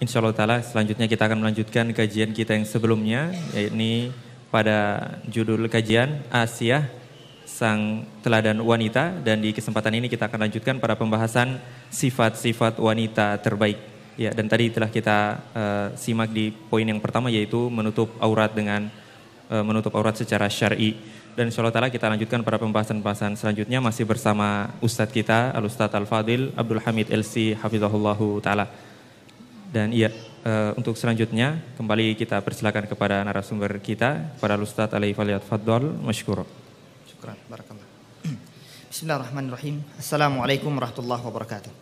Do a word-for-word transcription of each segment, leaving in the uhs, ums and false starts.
Insyaallah ta'ala selanjutnya kita akan melanjutkan kajian kita yang sebelumnya, yakni pada judul kajian Asiyah, sang teladan wanita. Dan di kesempatan ini kita akan lanjutkan pada pembahasan sifat-sifat wanita terbaik. Ya, dan tadi telah kita uh, simak di poin yang pertama, yaitu menutup aurat dengan uh, menutup aurat secara syar'i. Dan insyaallah ta'ala kita lanjutkan pada pembahasan-pembahasan selanjutnya masih bersama Ustadz kita, Al-Ustadz Al-Fadil Abdul Hamid L C Hafizahullahu ta'ala. Dan iya, uh, untuk selanjutnya kembali kita persilakan kepada narasumber kita, kepada Ustadz alaihi falyatafadhal masykur. Syukran, barakallah. Bismillahirrahmanirrahim. Assalamualaikum warahmatullahi wabarakatuh.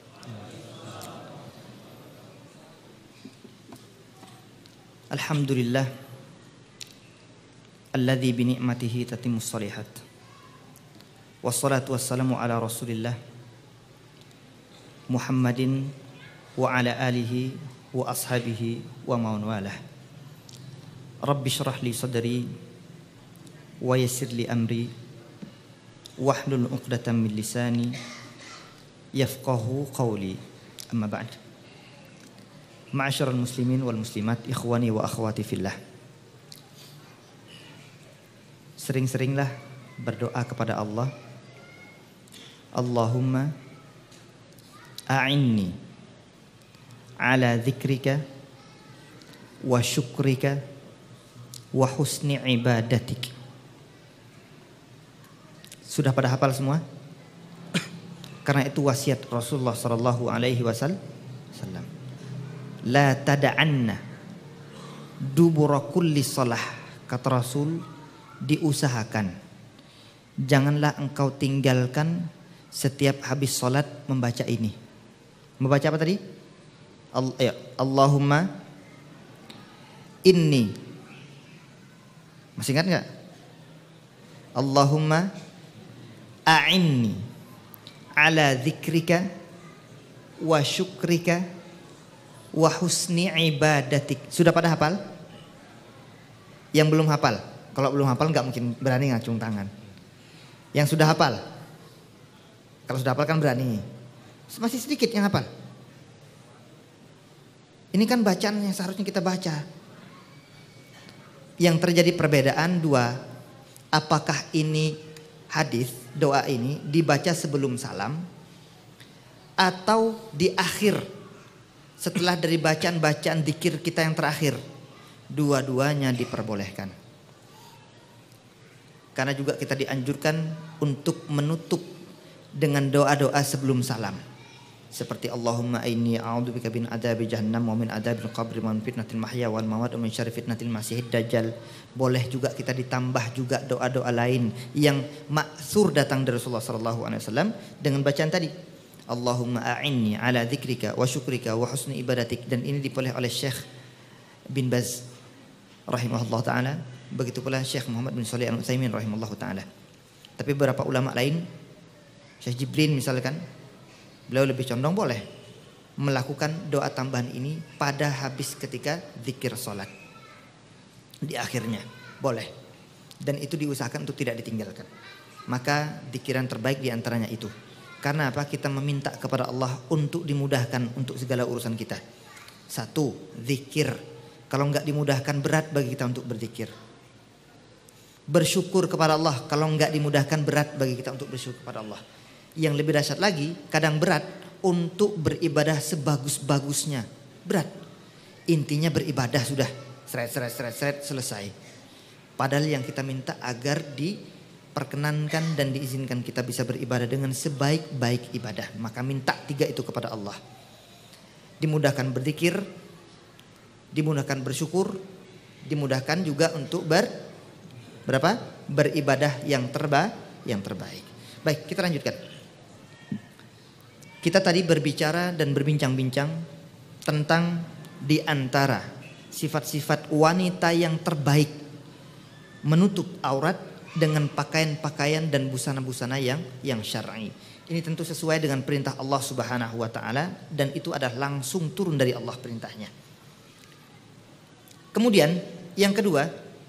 Alhamdulillah alladzi bi ni'matihi tatimmus shalihat. Wassalatu wassalamu ala Rasulillah Muhammadin wa ala alihi wa ashabihi wa man walah. Rabbi shrah li sadri wa yassir li amri wahlul 'uqdatam min lisani yafqahu qawli. Amma ba'd. Ma'asyiral muslimin wal muslimat, ikhwani wa akhwati fillah. Sering-seringlah berdoa kepada Allah. Allahumma a'inni ala dzikrika wa syukrika wa husni ibadatik. Sudah pada hafal semua? Karena itu wasiat Rasulullah sallallahu alaihi wasallam. La tada'anna dubura kulli salah, kata Rasul, diusahakan janganlah engkau tinggalkan setiap habis salat membaca ini. Membaca apa tadi? Allah, ya, Allahumma inni, masih ingat nggak? Allahumma a'inni ala dzikrika wa syukrika wa husni ibadatik. Sudah pada hafal? Yang belum hafal, kalau belum hafal nggak mungkin berani ngacung tangan. Yang sudah hafal, kalau sudah hafal kan berani. Masih sedikit yang hafal. Ini kan bacaan yang seharusnya kita baca. Yang terjadi perbedaan dua, apakah ini hadis, doa ini dibaca sebelum salam atau di akhir setelah dari bacaan-bacaan dzikir kita yang terakhir. Dua-duanya diperbolehkan. Karena juga kita dianjurkan untuk menutup dengan doa-doa sebelum salam. Seperti Allahumma inni a'udzubika min adzabi jahannam wa min adzabil qabri wa min fitnatil mahya wal mamat wa min syarri fitnatil masiihid dajjal. Boleh juga kita ditambah juga doa-doa lain yang maksur datang dari Rasulullah sallallahu alaihi wasallam dengan bacaan tadi. Allahumma a'inni ala dzikrika wa syukrika wa husni ibadatik. Dan ini dipilih oleh Syekh bin Baz rahimahullah ta'ala. Begitu pula Syekh Muhammad bin Shalih Al-Utsaimin rahimahullah ta'ala. Tapi beberapa ulama lain, Syekh Jibrin misalkan, beliau lebih condong boleh melakukan doa tambahan ini pada habis ketika zikir salat. Di akhirnya boleh. Dan itu diusahakan untuk tidak ditinggalkan. Maka zikiran terbaik diantaranya itu. Karena apa? Kita meminta kepada Allah untuk dimudahkan untuk segala urusan kita. Satu, zikir. Kalau enggak dimudahkan berat bagi kita untuk berzikir. Bersyukur kepada Allah. Kalau enggak dimudahkan berat bagi kita untuk bersyukur kepada Allah. Yang lebih dahsyat lagi, kadang berat untuk beribadah sebagus-bagusnya. Berat. Intinya beribadah sudah. Seret, seret, seret, seret, selesai. Padahal yang kita minta agar diperkenankan dan diizinkan kita bisa beribadah dengan sebaik-baik ibadah. Maka minta tiga itu kepada Allah. Dimudahkan berzikir, dimudahkan bersyukur, dimudahkan juga untuk ber berapa? Beribadah yang terba, yang terbaik. Baik, kita lanjutkan. Kita tadi berbicara dan berbincang-bincang tentang di antara sifat-sifat wanita yang terbaik menutup aurat dengan pakaian-pakaian dan busana-busana yang yang syar'i. Ini tentu sesuai dengan perintah Allah Subhanahu wa taala dan itu adalah langsung turun dari Allah perintahnya. Kemudian yang kedua,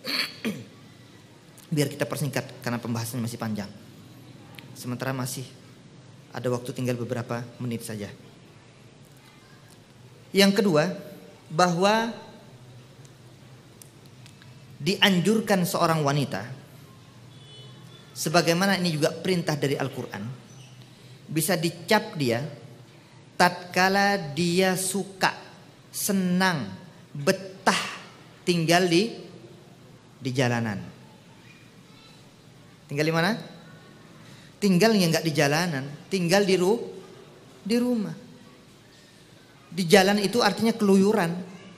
biar kita persingkat karena pembahasannya masih panjang. Sementara masih ada waktu tinggal beberapa menit saja. Yang kedua, bahwa dianjurkan seorang wanita, sebagaimana ini juga perintah dari Al-Quran, bisa dicap dia tatkala dia suka, senang, betah tinggal di di jalanan. Tinggal di mana? Tinggalnya nggak di jalanan, tinggal di ru, di rumah. Di jalan itu artinya keluyuran.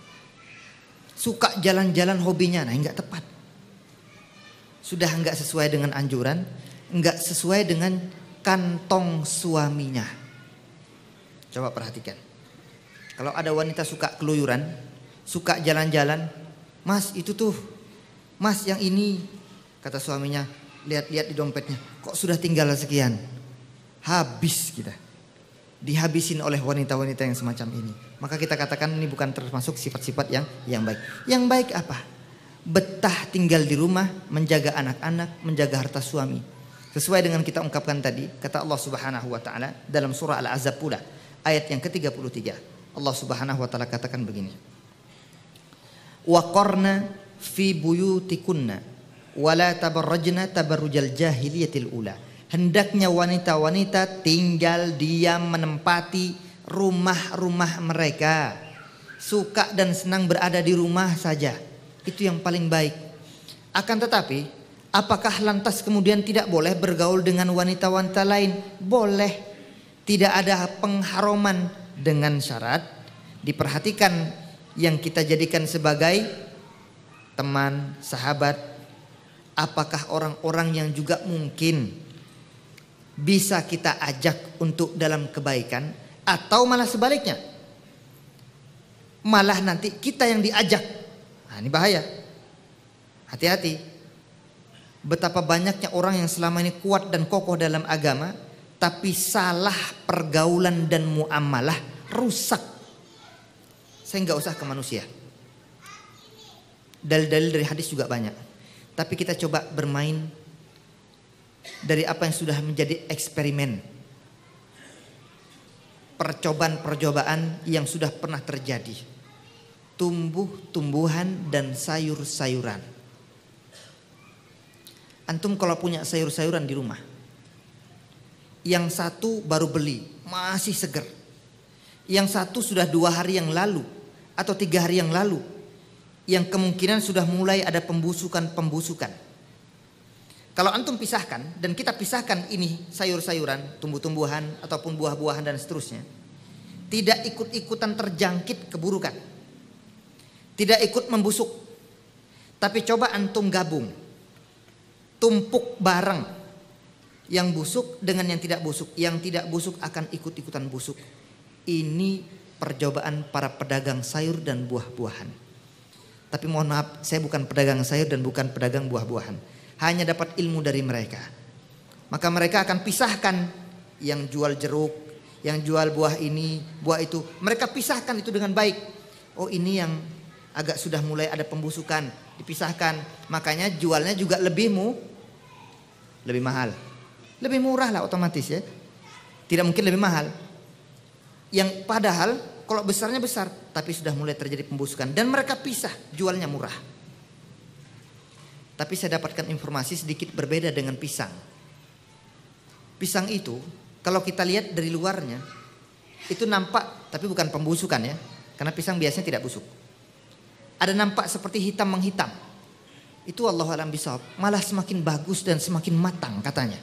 Suka jalan-jalan hobinya, nah nggak tepat. Sudah nggak sesuai dengan anjuran, nggak sesuai dengan kantong suaminya. Coba perhatikan. Kalau ada wanita suka keluyuran, suka jalan-jalan, mas itu tuh, mas yang ini, kata suaminya, lihat-lihat di dompetnya, kok sudah tinggal sekian, habis kita. Dihabisin oleh wanita-wanita yang semacam ini. Maka kita katakan ini bukan termasuk sifat-sifat yang yang baik. Yang baik apa? Betah tinggal di rumah, menjaga anak-anak, menjaga harta suami. Sesuai dengan kita ungkapkan tadi, kata Allah Subhanahu wa taala dalam surah Al-Ahzab pula, ayat yang ke tiga puluh tiga. Allah Subhanahu wa taala katakan begini. Wa qarna fi buyutikunna wa la tabarrajna tabarrujal jahiliyatil ula. Hendaknya wanita-wanita tinggal diam menempati rumah-rumah mereka. Suka dan senang berada di rumah saja. Itu yang paling baik. Akan tetapi, apakah lantas kemudian tidak boleh bergaul dengan wanita-wanita lain? Boleh. Tidak ada pengharuman dengan syarat diperhatikan yang kita jadikan sebagai teman, sahabat. Apakah orang-orang yang juga mungkin bisa kita ajak untuk dalam kebaikan, atau malah sebaliknya, malah nanti kita yang diajak. Nah, ini bahaya. Hati-hati. Betapa banyaknya orang yang selama ini kuat dan kokoh dalam agama, tapi salah pergaulan dan muamalah, rusak. Saya nggak usah ke manusia. Dalil-dalil dari hadis juga banyak. Tapi kita coba bermain dari apa yang sudah menjadi eksperimen, percobaan-percobaan yang sudah pernah terjadi, tumbuh-tumbuhan dan sayur-sayuran. Antum kalau punya sayur-sayuran di rumah, yang satu baru beli, masih segar, yang satu sudah dua hari yang lalu atau tiga hari yang lalu, yang kemungkinan sudah mulai ada pembusukan-pembusukan. Kalau antum pisahkan dan kita pisahkan ini sayur-sayuran, tumbuh-tumbuhan ataupun buah-buahan dan seterusnya, tidak ikut-ikutan terjangkit keburukan, tidak ikut membusuk. Tapi coba antum gabung, tumpuk bareng yang busuk dengan yang tidak busuk. Yang tidak busuk akan ikut-ikutan busuk. Ini percobaan para pedagang sayur dan buah-buahan. Tapi mohon maaf, saya bukan pedagang sayur dan bukan pedagang buah-buahan. Hanya dapat ilmu dari mereka. Maka mereka akan pisahkan yang jual jeruk, yang jual buah ini, buah itu. Mereka pisahkan itu dengan baik. Oh, ini yang agak sudah mulai ada pembusukan, dipisahkan. Makanya jualnya juga lebih mu, lebih mahal. Lebih murah lah otomatis ya. Tidak mungkin lebih mahal. Yang padahal kalau besarnya besar, tapi sudah mulai terjadi pembusukan. Dan mereka pisah, jualnya murah. Tapi saya dapatkan informasi sedikit berbeda dengan pisang. Pisang itu kalau kita lihat dari luarnya itu nampak, tapi bukan pembusukan ya. Karena pisang biasanya tidak busuk. Ada nampak seperti hitam menghitam. Itu wallahu a'lam bishawab, malah semakin bagus dan semakin matang katanya.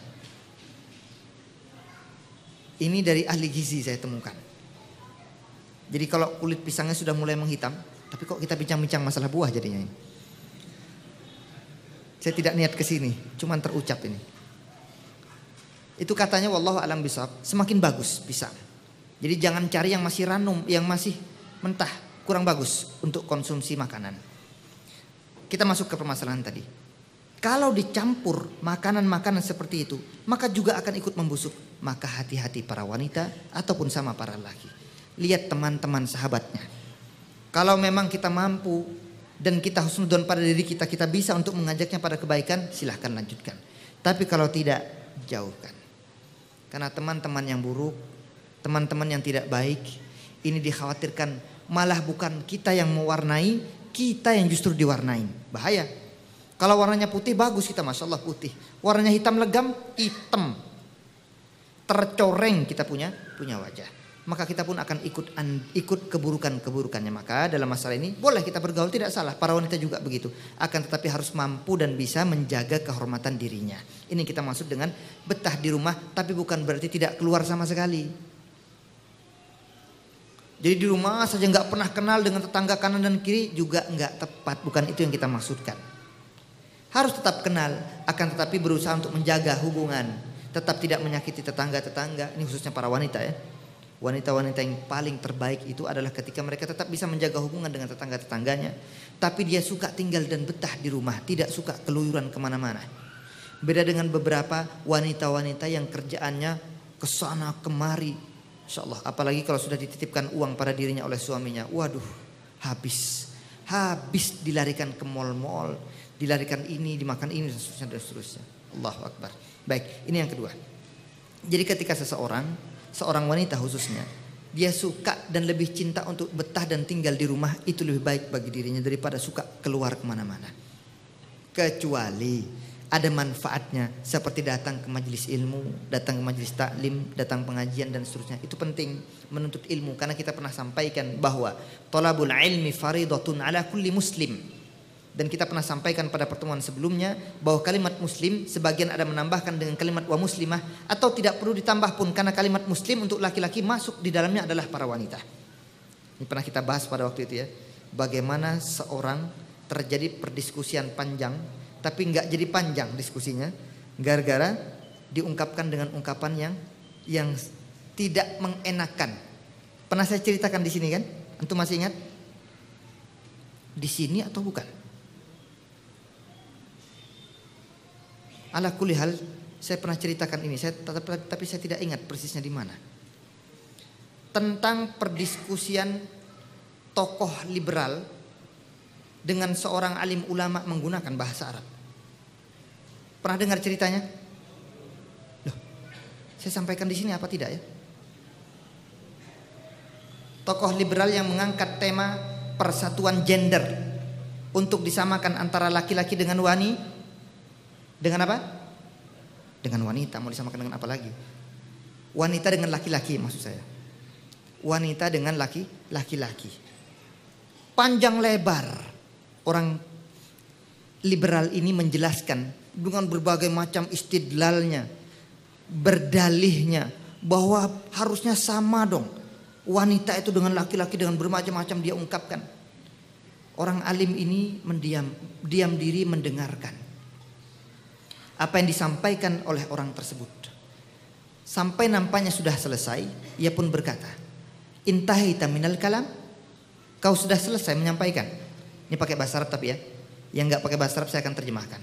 Ini dari ahli gizi saya temukan. Jadi kalau kulit pisangnya sudah mulai menghitam, tapi kok kita bincang-bincang masalah buah jadinya ini. Saya tidak niat ke sini, cuman terucap ini. Itu katanya wallahu a'lam bishawab, semakin bagus pisang. Jadi jangan cari yang masih ranum, yang masih mentah, kurang bagus untuk konsumsi makanan. Kita masuk ke permasalahan tadi. Kalau dicampur makanan-makanan seperti itu, maka juga akan ikut membusuk. Maka hati-hati para wanita ataupun sama para laki. Lihat teman-teman sahabatnya. Kalau memang kita mampu dan kita husnudzon pada diri kita, kita bisa untuk mengajaknya pada kebaikan, silahkan lanjutkan. Tapi kalau tidak, jauhkan. Karena teman-teman yang buruk, teman-teman yang tidak baik, ini dikhawatirkan malah bukan kita yang mewarnai, kita yang justru diwarnain. Bahaya. Kalau warnanya putih bagus kita, Masya Allah putih. Warnanya hitam legam, hitam. Tercoreng kita punya punya wajah. Maka kita pun akan ikut ikut keburukan-keburukannya. Maka dalam masalah ini boleh kita bergaul, tidak salah. Para wanita juga begitu. Akan tetapi harus mampu dan bisa menjaga kehormatan dirinya. Ini kita maksud dengan betah di rumah, tapi bukan berarti tidak keluar sama sekali. Jadi di rumah saja nggak pernah kenal dengan tetangga kanan dan kiri juga nggak tepat. Bukan itu yang kita maksudkan. Harus tetap kenal, akan tetapi berusaha untuk menjaga hubungan. Tetap tidak menyakiti tetangga-tetangga. Ini khususnya para wanita ya. Wanita-wanita yang paling terbaik itu adalah ketika mereka tetap bisa menjaga hubungan dengan tetangga-tetangganya. Tapi dia suka tinggal dan betah di rumah. Tidak suka keluyuran kemana-mana. Beda dengan beberapa wanita-wanita yang kerjaannya kesana kemari. Insya Allah. Apalagi kalau sudah dititipkan uang pada dirinya oleh suaminya. Waduh, habis. Habis dilarikan ke mal-mal. Dilarikan ini, dimakan ini, dan seterusnya, dan seterusnya. Allahu Akbar. Baik, ini yang kedua. Jadi ketika seseorang, seorang wanita khususnya, dia suka dan lebih cinta untuk betah dan tinggal di rumah, itu lebih baik bagi dirinya daripada suka keluar kemana-mana. Kecuali ada manfaatnya, seperti datang ke majelis ilmu, datang ke majelis taklim, datang pengajian dan seterusnya. Itu penting, menuntut ilmu. Karena kita pernah sampaikan bahwa thalabul ilmi faridatun ala kulli muslim. Dan kita pernah sampaikan pada pertemuan sebelumnya bahwa kalimat muslim sebagian ada menambahkan dengan kalimat wa muslimah, atau tidak perlu ditambah pun, karena kalimat muslim untuk laki-laki masuk di dalamnya adalah para wanita. Ini pernah kita bahas pada waktu itu ya. Bagaimana seorang terjadi perdiskusian panjang, tapi nggak jadi panjang diskusinya gara-gara diungkapkan dengan ungkapan yang yang tidak mengenakan. Pernah saya ceritakan di sini kan? Antum masih ingat? Di sini atau bukan? Ala kulli hal, saya pernah ceritakan ini, saya tapi, tapi saya tidak ingat persisnya di mana. Tentang perdiskusian tokoh liberal dengan seorang alim ulama menggunakan bahasa Arab. Pernah dengar ceritanya? Loh, saya sampaikan di sini apa tidak ya? Tokoh liberal yang mengangkat tema persatuan gender untuk disamakan antara laki-laki dengan wanita. Dengan apa? Dengan wanita. Mau disamakan dengan apa lagi? Wanita dengan laki-laki maksud saya. Wanita dengan laki, laki-laki. Panjang lebar orang liberal ini menjelaskan dengan berbagai macam istidlalnya, berdalihnya bahwa harusnya sama dong. Wanita itu dengan laki-laki, dengan bermacam-macam dia ungkapkan. Orang alim ini mendiam, diam diri mendengarkan apa yang disampaikan oleh orang tersebut. Sampai nampaknya sudah selesai, ia pun berkata, "Intahaita minal kalam?" Kau sudah selesai menyampaikan. Ini pakai bahasa Arab tapi ya. Yang enggak pakai bahasa Arab saya akan terjemahkan.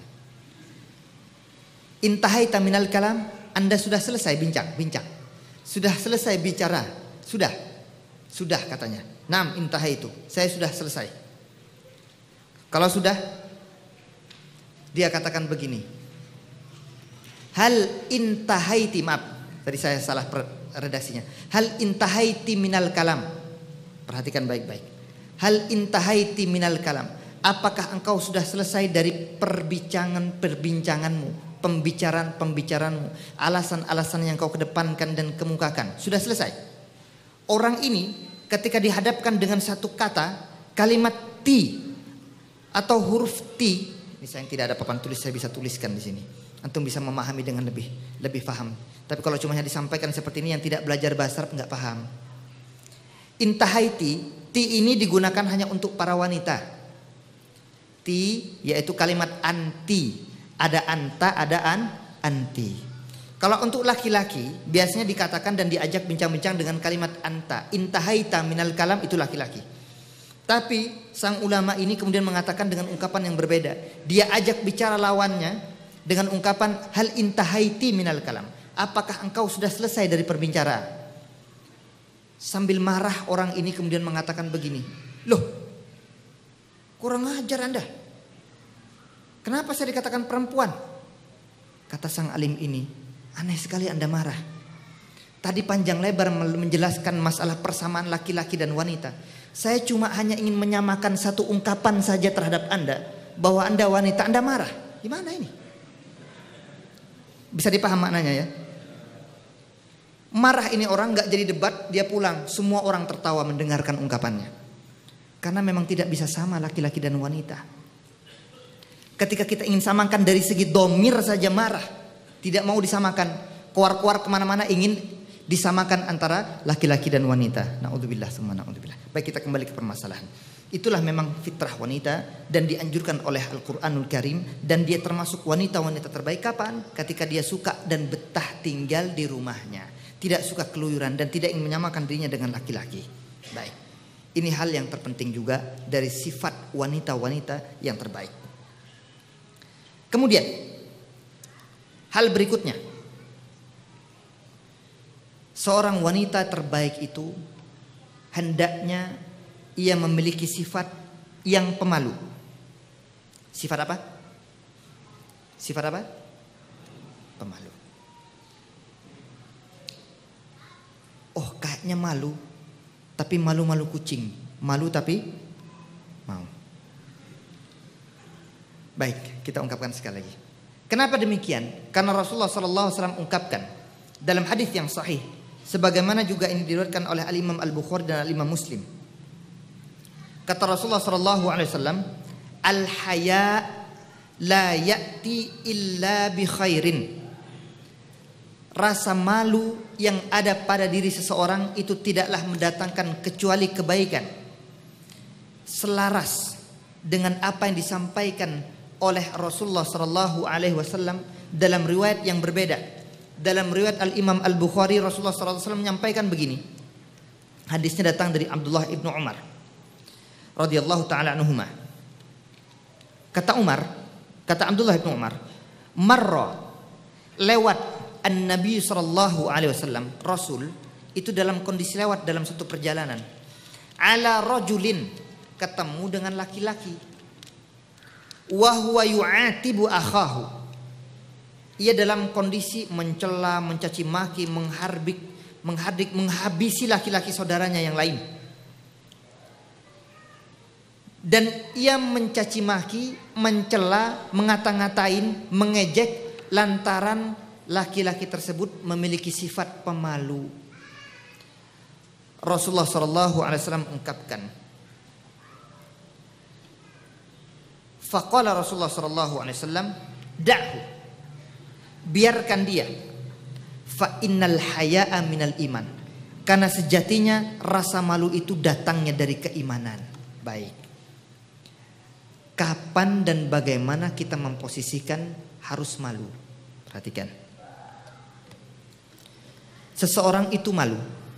Intahaita minal kalam, Anda sudah selesai bincang-bincang. Sudah selesai bicara. Sudah. Sudah katanya. Naam intahaitu. Saya sudah selesai. Kalau sudah, dia katakan begini. Hal intahaiti, maaf, tadi saya salah redaksinya. Hal intahaiti minal kalam. Perhatikan baik-baik. Hal intahaiti minal kalam. Apakah engkau sudah selesai dari perbincangan-perbincanganmu, pembicaraan-pembicaraanmu, alasan-alasan yang kau kedepankan dan kemukakan? Sudah selesai. Orang ini ketika dihadapkan dengan satu kata, kalimat ti atau huruf ti, ini saya yang tidak ada papan tulis, saya bisa tuliskan di sini. Antum bisa memahami dengan lebih lebih paham. Tapi kalau cuma disampaikan seperti ini yang tidak belajar bahasa Arab nggak paham. Intahaiti, ti ini digunakan hanya untuk para wanita. Ti yaitu kalimat anti. Ada anta, ada an, anti. Kalau untuk laki-laki biasanya dikatakan dan diajak bincang-bincang dengan kalimat anta. Intahaita minal kalam itu laki-laki. Tapi sang ulama ini kemudian mengatakan dengan ungkapan yang berbeda. Dia ajak bicara lawannya dengan ungkapan hal intahaiti minal kalam. Apakah engkau sudah selesai dari perbicaraan? Sambil marah orang ini kemudian mengatakan begini. Loh, kurang ajar Anda. Kenapa saya dikatakan perempuan? Kata sang alim ini, aneh sekali Anda marah. Tadi panjang lebar menjelaskan masalah persamaan laki-laki dan wanita. Saya cuma hanya ingin menyamakan satu ungkapan saja terhadap Anda, bahwa Anda wanita, Anda marah. Gimana ini? Bisa dipaham maknanya ya? Marah ini orang gak jadi debat, dia pulang, semua orang tertawa mendengarkan ungkapannya. Karena memang tidak bisa sama laki-laki dan wanita. Ketika kita ingin samakan dari segi domir saja marah, tidak mau disamakan, keluar-keluar kemana-mana ingin disamakan antara laki-laki dan wanita. Na'udzubillah semua na'udzubillah. Baik, kita kembali ke permasalahan. Itulah memang fitrah wanita dan dianjurkan oleh Al-Quranul Karim. Dan dia termasuk wanita-wanita terbaik kapan? Ketika dia suka dan betah tinggal di rumahnya, tidak suka keluyuran dan tidak ingin menyamakan dirinya dengan laki-laki. Baik, ini hal yang terpenting juga dari sifat wanita-wanita yang terbaik. Kemudian hal berikutnya, seorang wanita terbaik itu hendaknya ia memiliki sifat yang pemalu. Sifat apa? Sifat apa? Pemalu. Oh, kayaknya malu, tapi malu-malu kucing. Malu tapi mau. Baik, kita ungkapkan sekali lagi. Kenapa demikian? Karena Rasulullah shallallahu alaihi wasallam ungkapkan dalam hadis yang sahih, sebagaimana juga ini diriwayatkan oleh Al-Imam Al-Bukhari dan Al-Imam Muslim. Kata Rasulullah sallallahu alaihi wasallam, "Al-haya la ya'ti illa bi khairin." Rasa malu yang ada pada diri seseorang itu tidaklah mendatangkan kecuali kebaikan. Selaras dengan apa yang disampaikan oleh Rasulullah sallallahu alaihi wasallam dalam riwayat yang berbeda. Dalam riwayat Al-Imam Al-Bukhari, Rasulullah sallallahu alaihi wasallam menyampaikan begini. Hadisnya datang dari Abdullah ibnu Umar radhiyallahu taala anhuma. Kata Umar, kata Abdullah ibnu Umar, marra, lewat an-Nabi sallallahu alaihi wasallam, Rasul itu dalam kondisi lewat dalam satu perjalanan. Ala rajulin, ketemu dengan laki-laki. Wa huwa yu'atibu akhahu. Ia dalam kondisi mencela, mencaci maki, mengharbik, menghardik, menghabisi laki-laki saudaranya yang lain. Dan ia mencaci maki, mencela, mengata-ngatain, mengejek lantaran laki-laki tersebut memiliki sifat pemalu. Rasulullah sallallahu alaihi wasallam ungkapkan, faqala Rasulullah sallallahu alaihi wasallam, da'hu, biarkan dia, fa innal haya'a minal iman, karena sejatinya rasa malu itu datangnya dari keimanan. Baik, kapan dan bagaimana kita memposisikan harus malu? Perhatikan, seseorang itu malu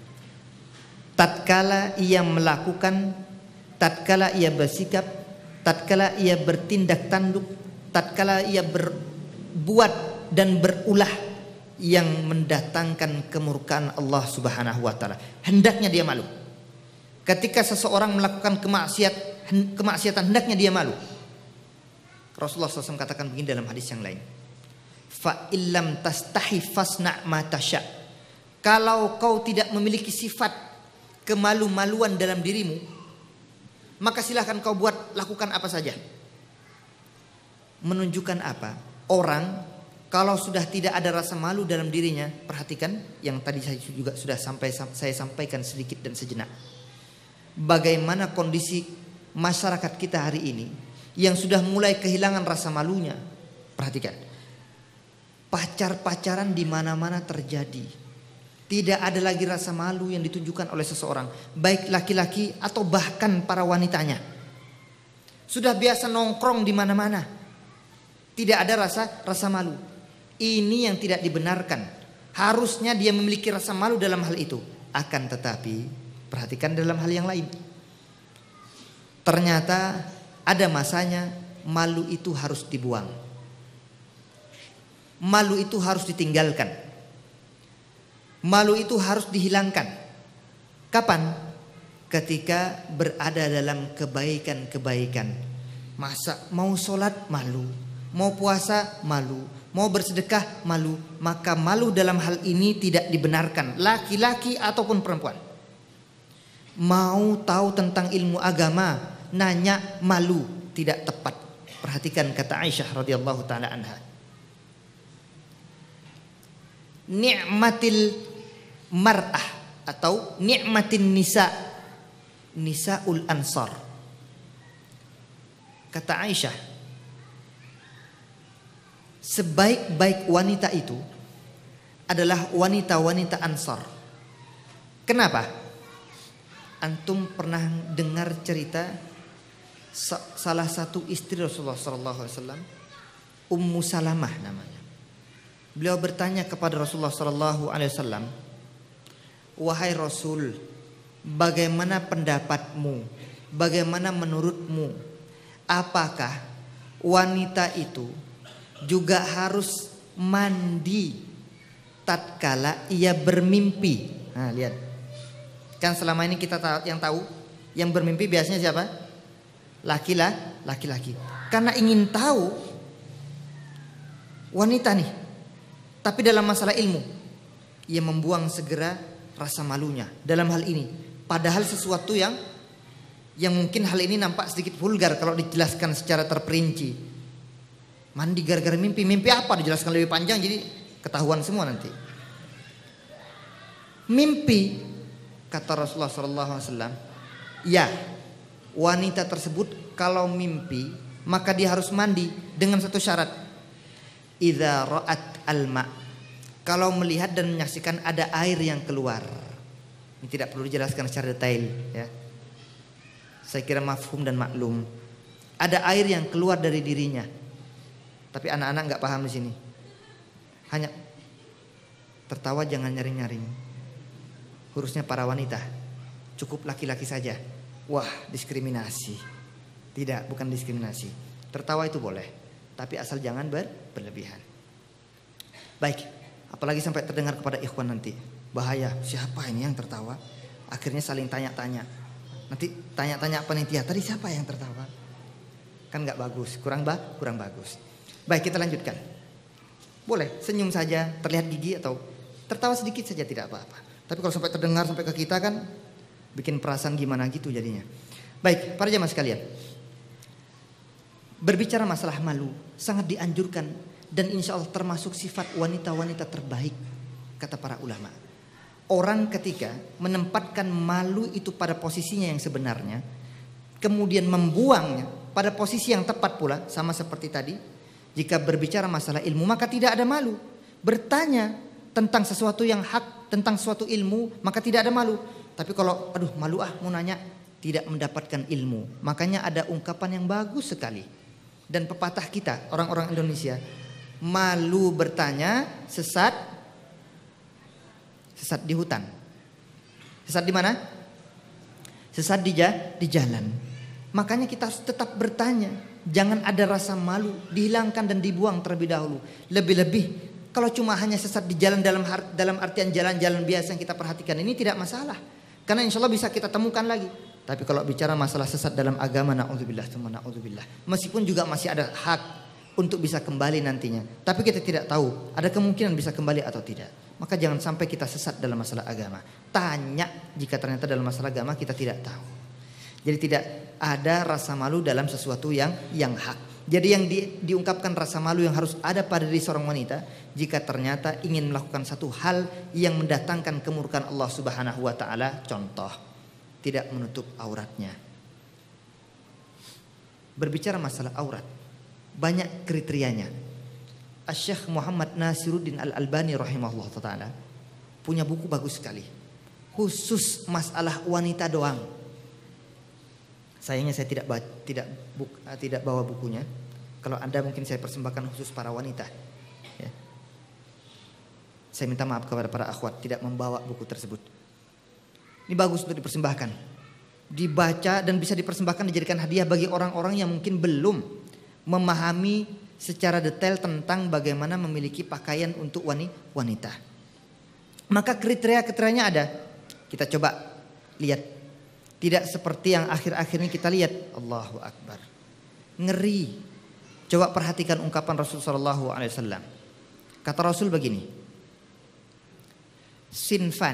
tatkala ia melakukan, tatkala ia bersikap, tatkala ia bertindak tanduk, tatkala ia berbuat dan berulah yang mendatangkan kemurkaan Allah Subhanahu wa taala. Hendaknya dia malu. Ketika seseorang melakukan kemaksiat, kemaksiatan hendaknya dia malu. Rasulullah shallallahu alaihi wasallam katakan begini dalam hadis yang lain, fa illam tastahi fasna ma tasya. Kalau kau tidak memiliki sifat kemalu-maluan dalam dirimu, maka silahkan kau buat, lakukan apa saja. Menunjukkan apa? Orang kalau sudah tidak ada rasa malu dalam dirinya, perhatikan yang tadi saya juga sudah sampai saya sampaikan sedikit dan sejenak. Bagaimana kondisi masyarakat kita hari ini yang sudah mulai kehilangan rasa malunya. Perhatikan, pacar-pacaran di mana-mana terjadi. Tidak ada lagi rasa malu yang ditunjukkan oleh seseorang, baik laki-laki atau bahkan para wanitanya. Sudah biasa nongkrong di mana-mana, tidak ada rasa rasa malu. Ini yang tidak dibenarkan. Harusnya dia memiliki rasa malu dalam hal itu. Akan tetapi, perhatikan dalam hal yang lain. Ternyata ada masanya malu itu harus dibuang. Malu itu harus ditinggalkan. Malu itu harus dihilangkan. Kapan? Ketika berada dalam kebaikan-kebaikan. Masa mau sholat malu, Mau puasa malu, mau bersedekah malu. Maka malu dalam hal ini tidak dibenarkan, laki-laki ataupun perempuan. Mau tahu tentang ilmu agama, nanya malu, tidak tepat. Perhatikan kata Aisyah radhiyallahu taala anha. Ni'matil mar'ah atau ni'matin nisa, nisaul ansar. Kata Aisyah, sebaik-baik wanita itu adalah wanita-wanita Ansar. Kenapa? Antum pernah dengar cerita salah satu istri Rasulullah sallallahu alaihi wasallam, Ummu Salamah namanya. Beliau bertanya kepada Rasulullah sallallahu alaihi wasallam, "Wahai Rasul, bagaimana pendapatmu? Bagaimana menurutmu? Apakah wanita itu juga harus mandi tatkala ia bermimpi?" Nah, lihat. Kan selama ini kita tahu, yang tahu yang bermimpi biasanya siapa? Laki-laki, laki-laki. Karena ingin tahu wanita nih. Tapi dalam masalah ilmu, ia membuang segera rasa malunya dalam hal ini. Padahal sesuatu yang yang mungkin hal ini nampak sedikit vulgar kalau dijelaskan secara terperinci. Mandi gara-gara mimpi, mimpi apa dijelaskan lebih panjang jadi ketahuan semua nanti. Mimpi, kata Rasulullah sallallahu alaihi wasallam, ya, wanita tersebut kalau mimpi maka dia harus mandi dengan satu syarat. Idza ra'at alma, kalau melihat dan menyaksikan ada air yang keluar. Ini tidak perlu dijelaskan secara detail, ya. Saya kira mafhum dan maklum. Ada air yang keluar dari dirinya. Tapi anak-anak nggak paham di sini. Hanya tertawa, jangan nyaring-nyaring. Harusnya para wanita, cukup laki-laki saja. Wah, diskriminasi. Tidak, bukan diskriminasi. Tertawa itu boleh, tapi asal jangan ber berlebihan. Baik, apalagi sampai terdengar kepada ikhwan nanti. Bahaya, siapa ini yang tertawa? Akhirnya saling tanya-tanya. Nanti tanya-tanya panitia, tadi siapa yang tertawa? Kan nggak bagus, kurang ba kurang bagus. Baik, kita lanjutkan. Boleh senyum saja, terlihat gigi atau tertawa sedikit saja tidak apa-apa. Tapi kalau sampai terdengar sampai ke kita kan bikin perasaan gimana gitu jadinya. Baik, para jamaah sekalian. Berbicara masalah malu sangat dianjurkan dan insya Allah termasuk sifat wanita-wanita terbaik kata para ulama. Orang ketika menempatkan malu itu pada posisinya yang sebenarnya, kemudian membuangnya pada posisi yang tepat pula, sama seperti tadi. Jika berbicara masalah ilmu maka tidak ada malu. Bertanya tentang sesuatu yang hak, tentang suatu ilmu, maka tidak ada malu. Tapi kalau aduh malu ah mau nanya, tidak mendapatkan ilmu. Makanya ada ungkapan yang bagus sekali. Dan pepatah kita orang-orang Indonesia, malu bertanya, sesat Sesat di hutan. Sesat di mana? Sesat di, di jalan. Makanya kita harus tetap bertanya. Jangan ada rasa malu. Dihilangkan dan dibuang terlebih dahulu. Lebih-lebih kalau cuma hanya sesat di jalan dalam dalam artian jalan-jalan biasa yang kita perhatikan, ini tidak masalah. Karena insya Allah bisa kita temukan lagi. Tapi kalau bicara masalah sesat dalam agama, na'udzubillah, na'udzubillah. Meskipun juga masih ada hak untuk bisa kembali nantinya. Tapi kita tidak tahu. Ada kemungkinan bisa kembali atau tidak. Maka jangan sampai kita sesat dalam masalah agama. Tanya jika ternyata dalam masalah agama kita tidak tahu. Jadi tidak ada rasa malu dalam sesuatu yang yang hak. Jadi yang di, diungkapkan rasa malu yang harus ada pada diri seorang wanita jika ternyata ingin melakukan satu hal yang mendatangkan kemurkaan Allah Subhanahu wa taala, contoh tidak menutup auratnya. Berbicara masalah aurat, banyak kriterianya. Syekh Muhammad Nasiruddin Al-Albani rahimahullah ta'ala punya buku bagus sekali. Khusus masalah wanita doang. Sayangnya saya tidak tidak buk, tidak bawa bukunya. Kalau Anda mungkin saya persembahkan khusus para wanita. Ya. Saya minta maaf kepada para akhwat tidak membawa buku tersebut. Ini bagus untuk dipersembahkan. Dibaca dan bisa dipersembahkan, dijadikan hadiah bagi orang-orang yang mungkin belum memahami secara detail tentang bagaimana memiliki pakaian untuk wanita. Maka kriteria-kriterianya ada. Kita coba lihat. Tidak seperti yang akhir-akhir ini kita lihat. Allahu Akbar. Ngeri. Coba perhatikan ungkapan Rasul sallallahu alaihi wasallam. Kata Rasul begini. Sinfan.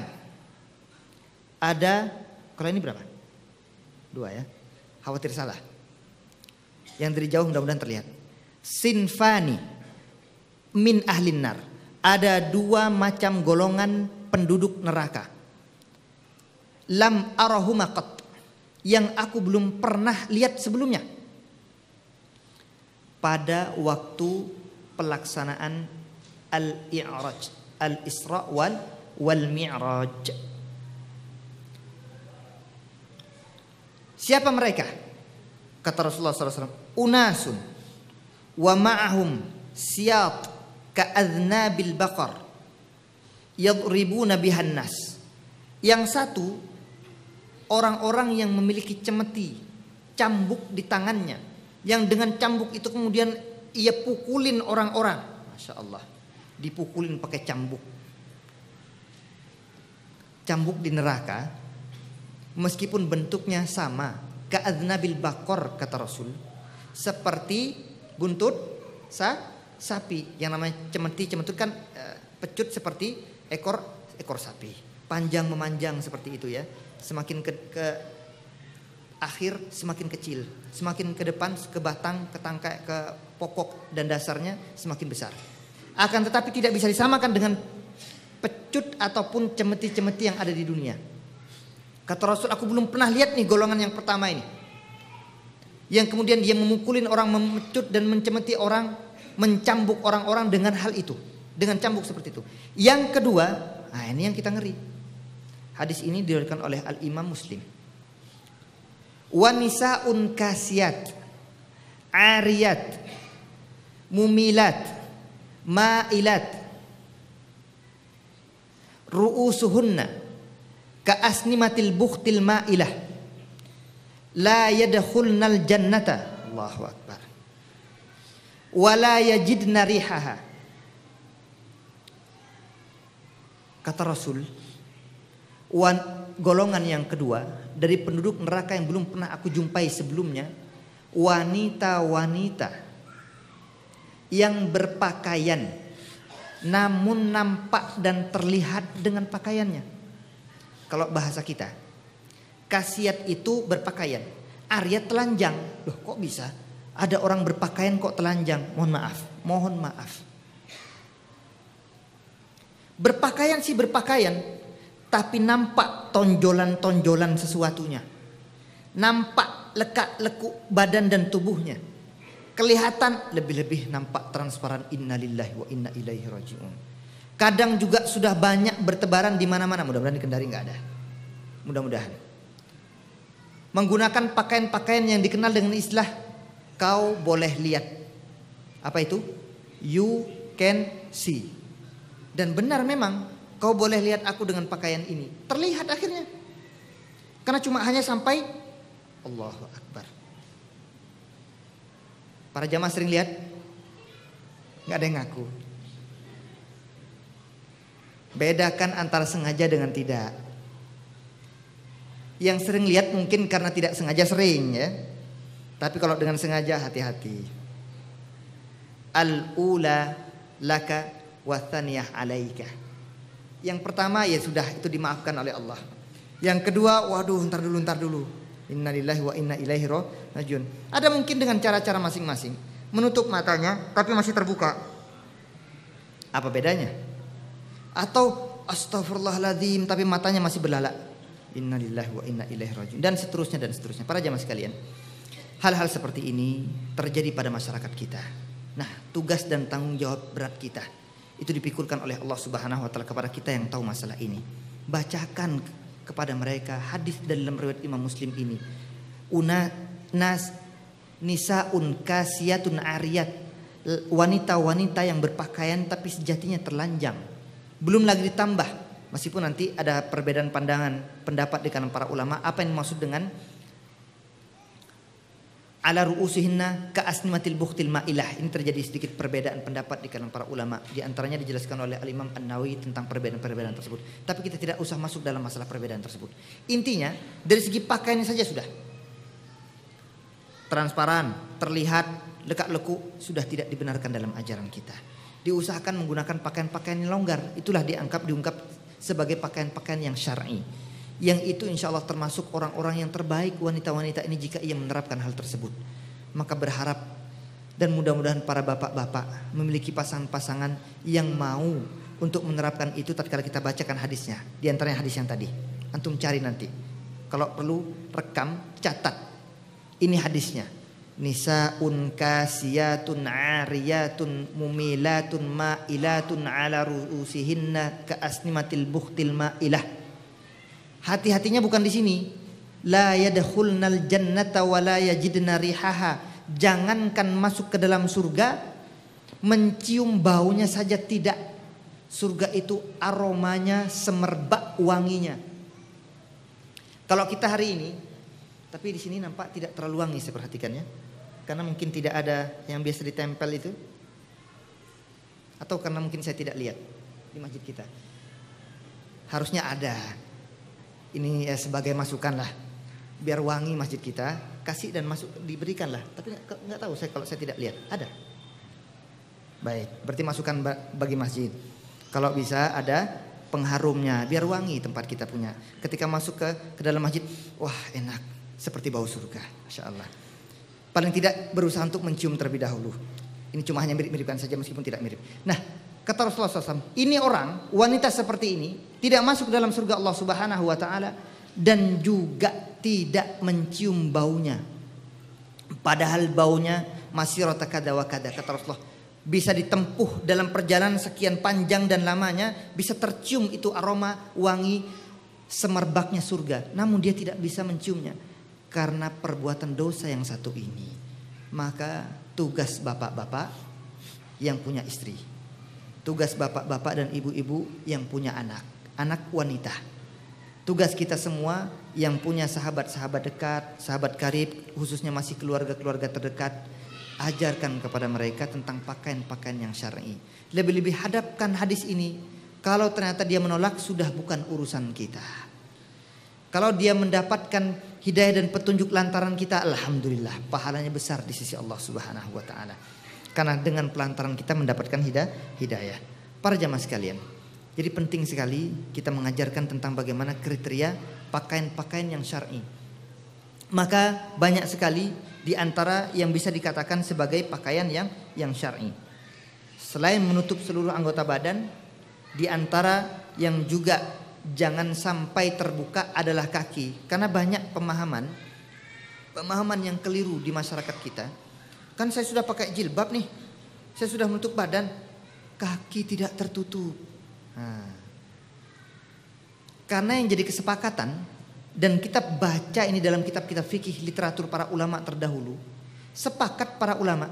Ada, kalau ini berapa? Dua ya. Khawatir salah. Yang dari jauh mudah-mudahan terlihat. Sinfani min ahlin nar. Ada dua macam golongan penduduk neraka. Lam arahuma qat. Yang aku belum pernah lihat sebelumnya. Pada waktu pelaksanaan al-i'raj, al-isra wal wal mi'raj. Siapa mereka? Kata Rasulullah sallallahu alaihi wasallam, unasun wa ma'ahum siyat ka'adnabil baqar yadribuna bihan nas. Yang satu, orang-orang yang memiliki cemeti, cambuk di tangannya, yang dengan cambuk itu kemudian ia pukulin orang-orang. Masya Allah, dipukulin pakai cambuk. Cambuk di neraka, meskipun bentuknya sama, ka'adnabil baqar kata Rasul, seperti buntut sa, sapi. Yang namanya cemeti, cemeti kan e, pecut seperti ekor ekor sapi, panjang memanjang seperti itu ya. Semakin ke, ke akhir semakin kecil, semakin ke depan, ke batang, ke tangkai, ke pokok dan dasarnya semakin besar. Akan tetapi tidak bisa disamakan dengan pecut ataupun cemeti-cemeti yang ada di dunia. Kata Rasul, aku belum pernah lihat nih golongan yang pertama ini, yang kemudian dia memukulin orang, memecut dan mencemeti orang, mencambuk orang-orang dengan hal itu, dengan cambuk seperti itu. Yang kedua, nah ini yang kita ngeri. Hadis ini diriwayatkan oleh Al-Imam Muslim. Wa nisaun kasiyat, ariyat, mumilat, ma'ilat, ru'usuhunna ka'asnimatil bukhtil ma'ilah, la yadkhulnal jannata, Allahu akbar, wa la yajidna rihaha. Kata Rasul, wan, golongan yang kedua dari penduduk neraka yang belum pernah aku jumpai sebelumnya, wanita-wanita yang berpakaian namun nampak dan terlihat dengan pakaiannya. Kalau bahasa kita, kasiat itu berpakaian, ariyat telanjang. Loh kok bisa? Ada orang berpakaian kok telanjang? Mohon maaf, mohon maaf. Berpakaian sih berpakaian, tapi nampak tonjolan-tonjolan sesuatunya. Nampak lekak-lekuk badan dan tubuhnya. Kelihatan, lebih-lebih nampak transparan, innalillahi wa inna ilaihi raji'un. Kadang juga sudah banyak bertebaran di mana-mana, mudah-mudahan di Kendari nggak ada. Mudah-mudahan. Menggunakan pakaian-pakaian yang dikenal dengan istilah kau boleh lihat. Apa itu? You can see. Dan benar memang kau boleh lihat aku dengan pakaian ini. Terlihat akhirnya. Karena cuma hanya sampai Allahu Akbar. Para jamaah sering lihat? Nggak ada yang ngaku. Bedakan antara sengaja dengan tidak. Yang sering lihat mungkin karena tidak sengaja sering ya. Tapi kalau dengan sengaja hati-hati. Al-ula laka wa thaniyah alaika. Yang pertama ya sudah, itu dimaafkan oleh Allah. Yang kedua, waduh ntar dulu ntar dulu. Innalillahi wa inna ilaihi rajiun. Ada mungkin dengan cara-cara masing-masing. Menutup matanya tapi masih terbuka. Apa bedanya? Atau astagfirullahaladzim tapi matanya masih berlalak. Innalillahi wa inna ilaihi rajiun. Dan seterusnya dan seterusnya. Para jamaah sekalian, hal-hal seperti ini terjadi pada masyarakat kita. Nah, tugas dan tanggung jawab berat kita itu dipikulkan oleh Allah Subhanahu wa taala kepada kita yang tahu masalah ini. Bacakan kepada mereka hadis dalam riwayat Imam Muslim ini. Una nas nisaun kasiyatun ariyat, wanita-wanita yang berpakaian tapi sejatinya telanjang. Belum lagi ditambah, meskipun nanti ada perbedaan pandangan pendapat di kalangan para ulama apa yang dimaksud dengan ala ru'usihinna ka'asnimatil bukhtil ma'ilah. Ini terjadi sedikit perbedaan pendapat di kalangan para ulama. Di antaranya dijelaskan oleh Al-Imam An-Nawawi tentang perbedaan-perbedaan tersebut. Tapi kita tidak usah masuk dalam masalah perbedaan tersebut. Intinya dari segi pakaiannya saja sudah transparan, terlihat lekak-leku sudah tidak dibenarkan dalam ajaran kita. Diusahakan menggunakan pakaian-pakaian yang longgar, itulah dianggap diungkap sebagai pakaian-pakaian yang syar'i. Yang itu insya Allah termasuk orang-orang yang terbaik wanita-wanita ini jika ia menerapkan hal tersebut. Maka berharap dan mudah-mudahan para bapak-bapak memiliki pasangan-pasangan yang mau untuk menerapkan itu tatkala kita bacakan hadisnya. Di antaranya hadis yang tadi. Antum cari nanti. Kalau perlu rekam, catat. Ini hadisnya. Nisaun kasiyatun ariyatun mumilatun ma'ilatun ala ru'usihinna ka'asnimatil bukhtil ma'ilah. Hati-hatinya bukan di sini. La yadkhulnal jannata wa la yajidna rihaha. Jangankan masuk ke dalam surga, mencium baunya saja tidak. Surga itu aromanya semerbak wanginya. Kalau kita hari ini, tapi di sini nampak tidak terlalu wangi saya perhatikannya. Karena mungkin tidak ada yang biasa ditempel itu. Atau karena mungkin saya tidak lihat di masjid kita. Harusnya ada. Ini ya sebagai masukan lah. Biar wangi masjid kita, kasih dan masuk diberikan lah. Tapi nggak tahu saya kalau saya tidak lihat. Ada. Baik, berarti masukan bagi masjid. Kalau bisa ada pengharumnya, biar wangi tempat kita punya. Ketika masuk ke ke dalam masjid, wah enak, seperti bau surga, masya Allah. Paling tidak berusaha untuk mencium terlebih dahulu. Ini cuma hanya mirip-miripkan saja meskipun tidak mirip. Nah, kata Rasulullah shallallahu alaihi wasallam, ini orang wanita seperti ini tidak masuk dalam surga Allah Subhanahu Wa Taala dan juga tidak mencium baunya. Padahal baunya masih rota kada wa kada, kata Rasulullah. Bisa ditempuh dalam perjalanan sekian panjang dan lamanya, bisa tercium itu aroma wangi semerbaknya surga. Namun dia tidak bisa menciumnya karena perbuatan dosa yang satu ini. Maka tugas bapak-bapak yang punya istri, tugas bapak-bapak dan ibu-ibu yang punya anak, anak wanita, tugas kita semua yang punya sahabat-sahabat dekat, sahabat karib, khususnya masih keluarga-keluarga terdekat, ajarkan kepada mereka tentang pakaian-pakaian yang syar'i. Lebih-lebih hadapkan hadis ini. Kalau ternyata dia menolak, sudah bukan urusan kita. Kalau dia mendapatkan hidayah dan petunjuk lantaran kita, alhamdulillah, pahalanya besar di sisi Allah Subhanahu Wa Taala. Karena dengan pelantaran kita mendapatkan hidayah. Para jamaah sekalian, jadi penting sekali kita mengajarkan tentang bagaimana kriteria pakaian-pakaian yang syar'i. Maka banyak sekali di antara yang bisa dikatakan sebagai pakaian yang yang syar'i. Selain menutup seluruh anggota badan, di antara yang juga jangan sampai terbuka adalah kaki. Karena banyak pemahaman pemahaman yang keliru di masyarakat kita. Kan saya sudah pakai jilbab nih, saya sudah menutup badan, kaki tidak tertutup. Nah, karena yang jadi kesepakatan dan kita baca ini dalam kitab-kitab fikih literatur para ulama terdahulu, sepakat para ulama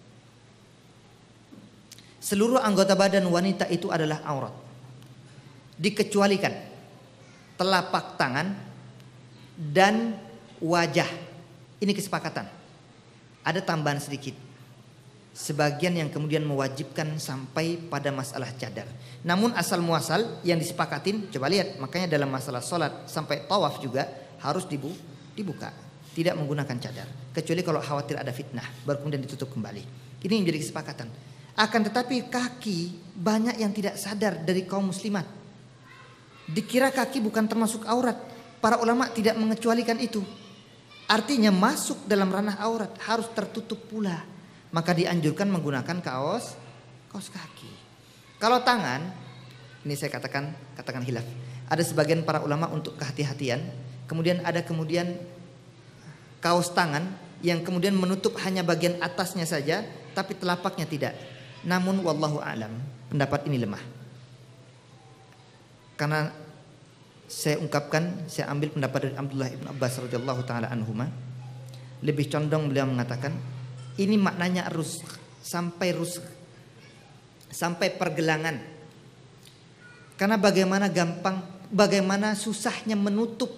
seluruh anggota badan wanita itu adalah aurat, dikecualikan telapak tangan dan wajah. Ini kesepakatan. Ada tambahan sedikit, sebagian yang kemudian mewajibkan sampai pada masalah cadar. Namun asal muasal yang disepakatin, coba lihat, makanya dalam masalah sholat sampai tawaf juga harus dibu, dibuka, tidak menggunakan cadar, kecuali kalau khawatir ada fitnah, baru kemudian ditutup kembali. Ini yang menjadi kesepakatan. Akan tetapi kaki banyak yang tidak sadar dari kaum muslimat, dikira kaki bukan termasuk aurat. Para ulama tidak mengecualikan itu. Artinya masuk dalam ranah aurat, harus tertutup pula. Maka dianjurkan menggunakan kaos kaos kaki. Kalau tangan, ini saya katakan katakan hilaf. Ada sebagian para ulama untuk kehati-hatian. Kemudian ada kemudian kaos tangan yang kemudian menutup hanya bagian atasnya saja, tapi telapaknya tidak. Namun wallahu a'lam, pendapat ini lemah. Karena saya ungkapkan, saya ambil pendapat dari Abdullah ibn Abbas radhiyallahu taala anhuma. Lebih condong beliau mengatakan, ini maknanya rus sampai rus sampai pergelangan. Karena bagaimana gampang, bagaimana susahnya menutup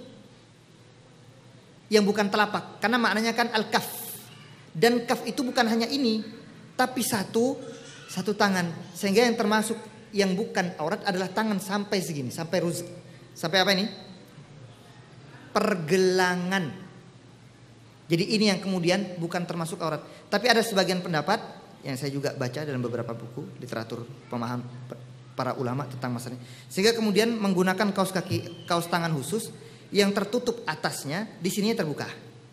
yang bukan telapak. Karena maknanya kan al-kaf. Dan kaf itu bukan hanya ini, tapi satu satu tangan. Sehingga yang termasuk yang bukan aurat adalah tangan sampai segini, sampai rus. Sampai apa ini? Pergelangan. Jadi ini yang kemudian bukan termasuk aurat. Tapi ada sebagian pendapat yang saya juga baca dalam beberapa buku literatur pemaham para ulama tentang masalah ini. Sehingga kemudian menggunakan kaos kaki, kaos tangan khusus yang tertutup atasnya, di sini terbuka.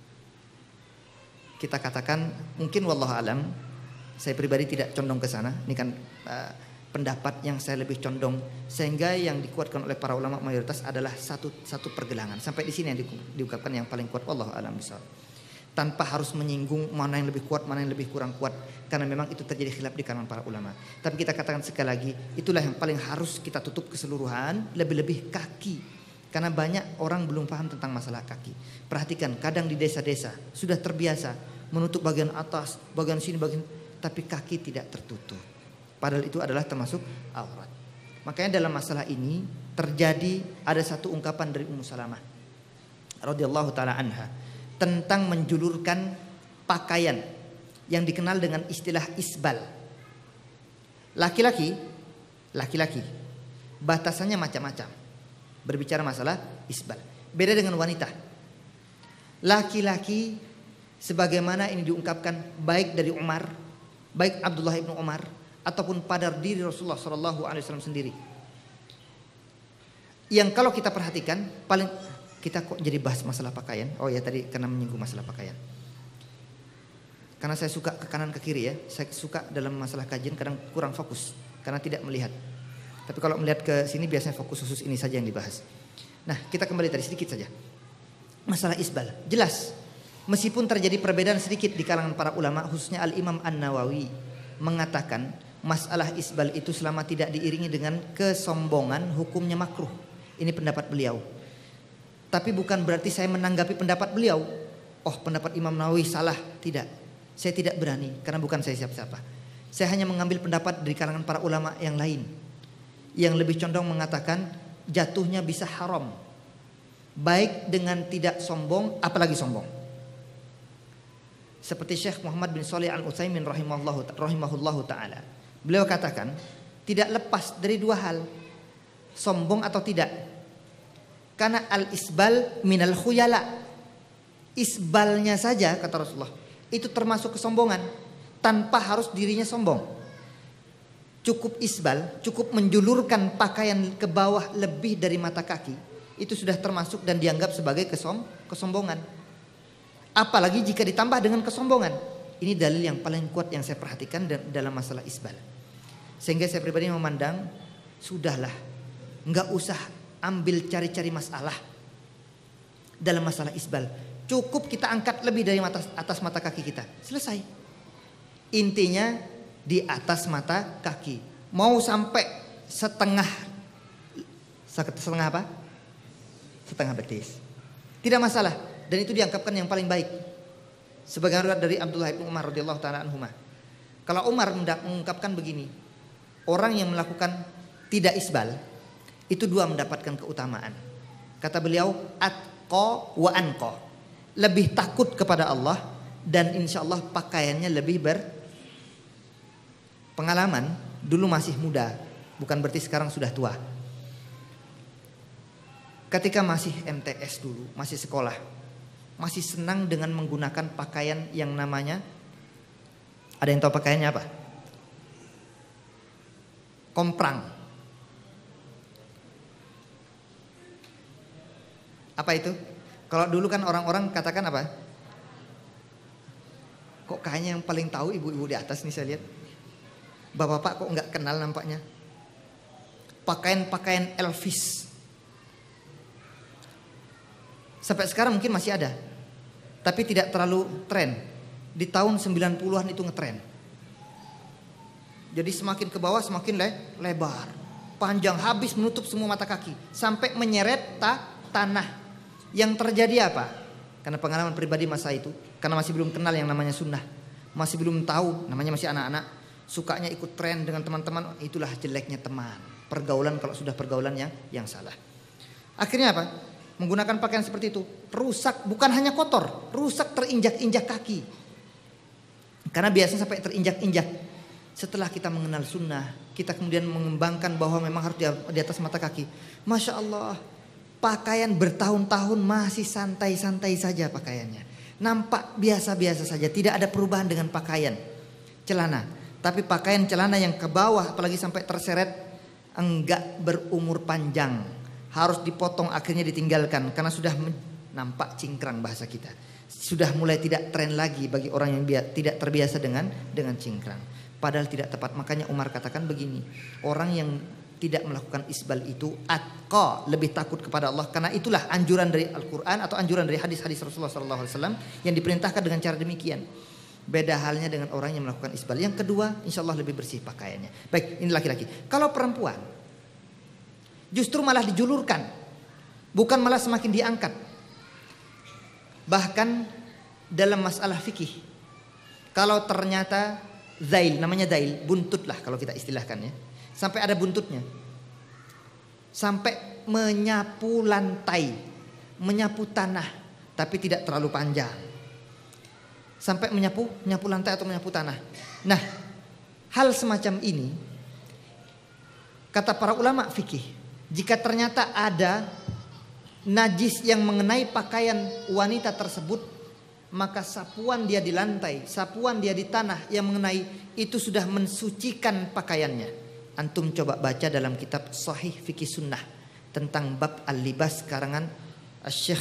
Kita katakan mungkin wallahu alam, saya pribadi tidak condong ke sana. Ini kan uh, pendapat yang saya lebih condong, sehingga yang dikuatkan oleh para ulama mayoritas adalah satu satu pergelangan. Sampai di sini yang di, diungkapkan yang paling kuat wallahu alam bisawab. Tanpa harus menyinggung mana yang lebih kuat, mana yang lebih kurang kuat. Karena memang itu terjadi khilaf di kalangan para ulama. Tapi kita katakan sekali lagi, itulah yang paling harus kita tutup keseluruhan, lebih-lebih kaki. Karena banyak orang belum paham tentang masalah kaki. Perhatikan, kadang di desa-desa sudah terbiasa menutup bagian atas, bagian sini, bagian, tapi kaki tidak tertutup. Padahal itu adalah termasuk aurat. Makanya dalam masalah ini terjadi ada satu ungkapan dari Ummu Salamah radhiyallahu taala anha tentang menjulurkan pakaian yang dikenal dengan istilah isbal. Laki-laki, laki-laki batasannya macam-macam. Berbicara masalah isbal. Beda dengan wanita. Laki-laki sebagaimana ini diungkapkan baik dari Umar, baik Abdullah ibnu Umar, ataupun pada diri Rasulullah Shallallahu Alaihi Wasallam sendiri. Yang kalau kita perhatikan paling kita kok jadi bahas masalah pakaian? Oh ya tadi karena menyinggung masalah pakaian. Karena saya suka ke kanan ke kiri ya. Saya suka dalam masalah kajian kadang kurang fokus karena tidak melihat. Tapi kalau melihat ke sini biasanya fokus khusus ini saja yang dibahas. Nah kita kembali tadi sedikit saja. Masalah isbal. Jelas. Meskipun terjadi perbedaan sedikit di kalangan para ulama, khususnya Al-Imam An-Nawawi mengatakan masalah isbal itu selama tidak diiringi dengan kesombongan hukumnya makruh. Ini pendapat beliau. Tapi bukan berarti saya menanggapi pendapat beliau. Oh pendapat Imam Nawawi salah. Tidak. Saya tidak berani karena bukan saya siapa-siapa. Saya hanya mengambil pendapat dari kalangan para ulama yang lain. Yang lebih condong mengatakan jatuhnya bisa haram. Baik dengan tidak sombong apalagi sombong. Seperti Syekh Muhammad bin Shalih Al-Utsaimin rahimahullahu, rahimahullahu ta'ala. Beliau katakan tidak lepas dari dua hal. Sombong atau tidak. Karena al-isbal minal khuyala. Isbalnya saja kata Rasulullah itu termasuk kesombongan tanpa harus dirinya sombong. Cukup isbal, cukup menjulurkan pakaian ke bawah lebih dari mata kaki, itu sudah termasuk dan dianggap sebagai kesom, kesombongan. Apalagi jika ditambah dengan kesombongan. Ini dalil yang paling kuat yang saya perhatikan dalam masalah isbal. Sehingga saya pribadi memandang sudahlah, nggak usah ambil cari-cari masalah dalam masalah isbal. Cukup kita angkat lebih dari atas, atas mata kaki kita. Selesai. Intinya di atas mata kaki. Mau sampai setengah setengah apa? Setengah betis. Tidak masalah. Dan itu dianggapkan yang paling baik. Sebagian riwayat dari Abdullah bin Umar radhiyallahu taala anhuma. Kalau Umar mengungkapkan begini, orang yang melakukan tidak isbal itu dua mendapatkan keutamaan. Kata beliau, atqa wa anqa. Lebih takut kepada Allah dan insya Allah pakaiannya lebih berpengalaman. Dulu masih muda, bukan berarti sekarang sudah tua. Ketika masih M T S dulu, masih sekolah, masih senang dengan menggunakan pakaian yang namanya, ada yang tahu pakaiannya apa? Komprang. Apa itu? Kalau dulu kan orang-orang katakan apa? Kok kayaknya yang paling tahu ibu-ibu di atas nih saya lihat. Bapak-bapak kok nggak kenal nampaknya. Pakaian-pakaian Elvis. Sampai sekarang mungkin masih ada. Tapi tidak terlalu tren. Di tahun sembilan puluhan itu ngetren. Jadi semakin ke bawah semakin le lebar. Panjang habis menutup semua mata kaki. Sampai menyeret ta tanah. Yang terjadi apa? Karena pengalaman pribadi masa itu. Karena masih belum kenal yang namanya sunnah. Masih belum tahu, namanya masih anak-anak. Sukanya ikut tren dengan teman-teman. Itulah jeleknya teman. Pergaulan kalau sudah pergaulan yang, yang salah. Akhirnya apa? Menggunakan pakaian seperti itu. Rusak, bukan hanya kotor. Rusak terinjak-injak kaki. Karena biasanya sampai terinjak-injak. Setelah kita mengenal sunnah. Kita kemudian mengembangkan bahwa memang harus di atas mata kaki. Masya Allah. Pakaian bertahun-tahun masih santai-santai saja pakaiannya. Nampak biasa-biasa saja, tidak ada perubahan dengan pakaian celana. Tapi pakaian celana yang ke bawah apalagi sampai terseret enggak berumur panjang. Harus dipotong, akhirnya ditinggalkan karena sudah nampak cingkrang bahasa kita. Sudah mulai tidak tren lagi bagi orang yang tidak terbiasa dengan dengan cingkrang. Padahal tidak tepat. Makanya Umar katakan begini, orang yang tidak melakukan isbal itu atqa, lebih takut kepada Allah, karena itulah anjuran dari Al-Quran atau anjuran dari hadis-hadis Rasulullah shallallahu alaihi wasallam yang diperintahkan dengan cara demikian. Beda halnya dengan orang yang melakukan isbal. Yang kedua, insya Allah lebih bersih pakaiannya. Baik, ini laki-laki. Kalau perempuan justru malah dijulurkan, bukan malah semakin diangkat. Bahkan dalam masalah fikih, kalau ternyata zail, namanya zail, buntut lah kalau kita istilahkan ya, sampai ada buntutnya, sampai menyapu lantai, menyapu tanah, tapi tidak terlalu panjang, sampai menyapu, menyapu lantai atau menyapu tanah. Nah, hal semacam ini, kata para ulama fikih, jika ternyata ada najis yang mengenai pakaian wanita tersebut, maka sapuan dia di lantai, sapuan dia di tanah yang mengenai itu sudah mensucikan pakaiannya. Antum coba baca dalam kitab Sahih Fikih Sunnah tentang bab al-libas karangan Syekh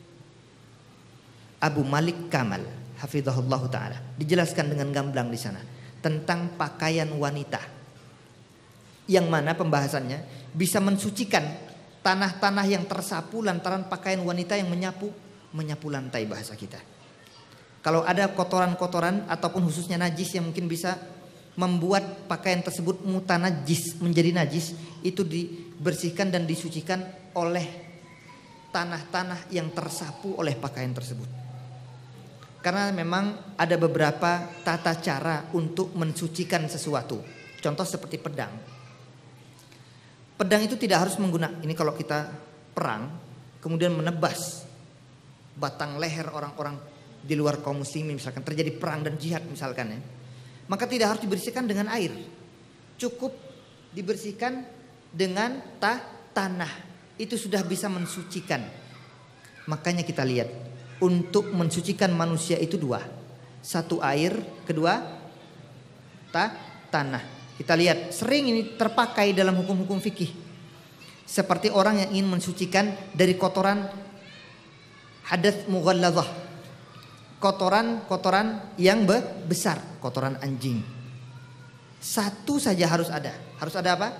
Abu Malik Kamal hafizahullah taala. Dijelaskan dengan gamblang di sana tentang pakaian wanita, yang mana pembahasannya bisa mensucikan tanah-tanah yang tersapu lantaran pakaian wanita yang menyapu menyapu lantai bahasa kita. Kalau ada kotoran-kotoran ataupun khususnya najis yang mungkin bisa membuat pakaian tersebut mutanajis, menjadi najis, itu dibersihkan dan disucikan oleh tanah-tanah yang tersapu oleh pakaian tersebut. Karena memang ada beberapa tata cara untuk mensucikan sesuatu. Contoh seperti pedang. Pedang itu tidak harus menggunakan, ini kalau kita perang kemudian menebas batang leher orang-orang di luar kaum muslimin, misalkan terjadi perang dan jihad misalkan ya, maka tidak harus dibersihkan dengan air, cukup dibersihkan dengan ta tanah, itu sudah bisa mensucikan. Makanya kita lihat, untuk mensucikan manusia itu dua, satu air, kedua ta tanah. Kita lihat sering ini terpakai dalam hukum-hukum fikih, seperti orang yang ingin mensucikan dari kotoran hadath mughalladzah, kotoran-kotoran yang besar, kotoran anjing. Satu saja harus ada. Harus ada apa?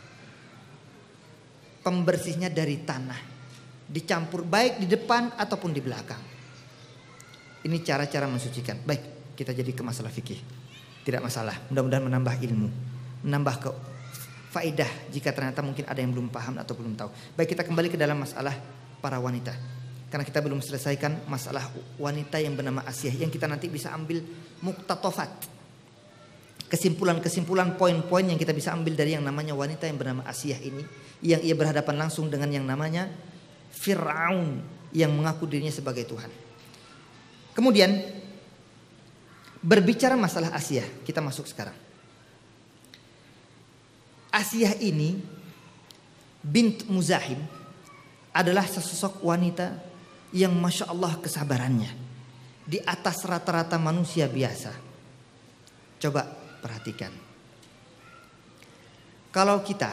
Pembersihnya dari tanah, dicampur baik di depan ataupun di belakang. Ini cara-cara mensucikan. Baik, kita jadi ke masalah fikih. Tidak masalah, mudah-mudahan menambah ilmu, menambah ke faedah jika ternyata mungkin ada yang belum paham atau belum tahu. Baik, kita kembali ke dalam masalah para wanita. Karena kita belum selesaikan masalah wanita yang bernama Asiyah, yang kita nanti bisa ambil muktatofat, kesimpulan-kesimpulan, poin-poin yang kita bisa ambil dari yang namanya wanita yang bernama Asiyah ini, yang ia berhadapan langsung dengan yang namanya Fir'aun yang mengaku dirinya sebagai Tuhan. Kemudian berbicara masalah Asiyah, kita masuk sekarang. Asiyah ini bint Muzahim adalah sesosok wanita yang masya Allah kesabarannya di atas rata-rata manusia biasa. Coba perhatikan, kalau kita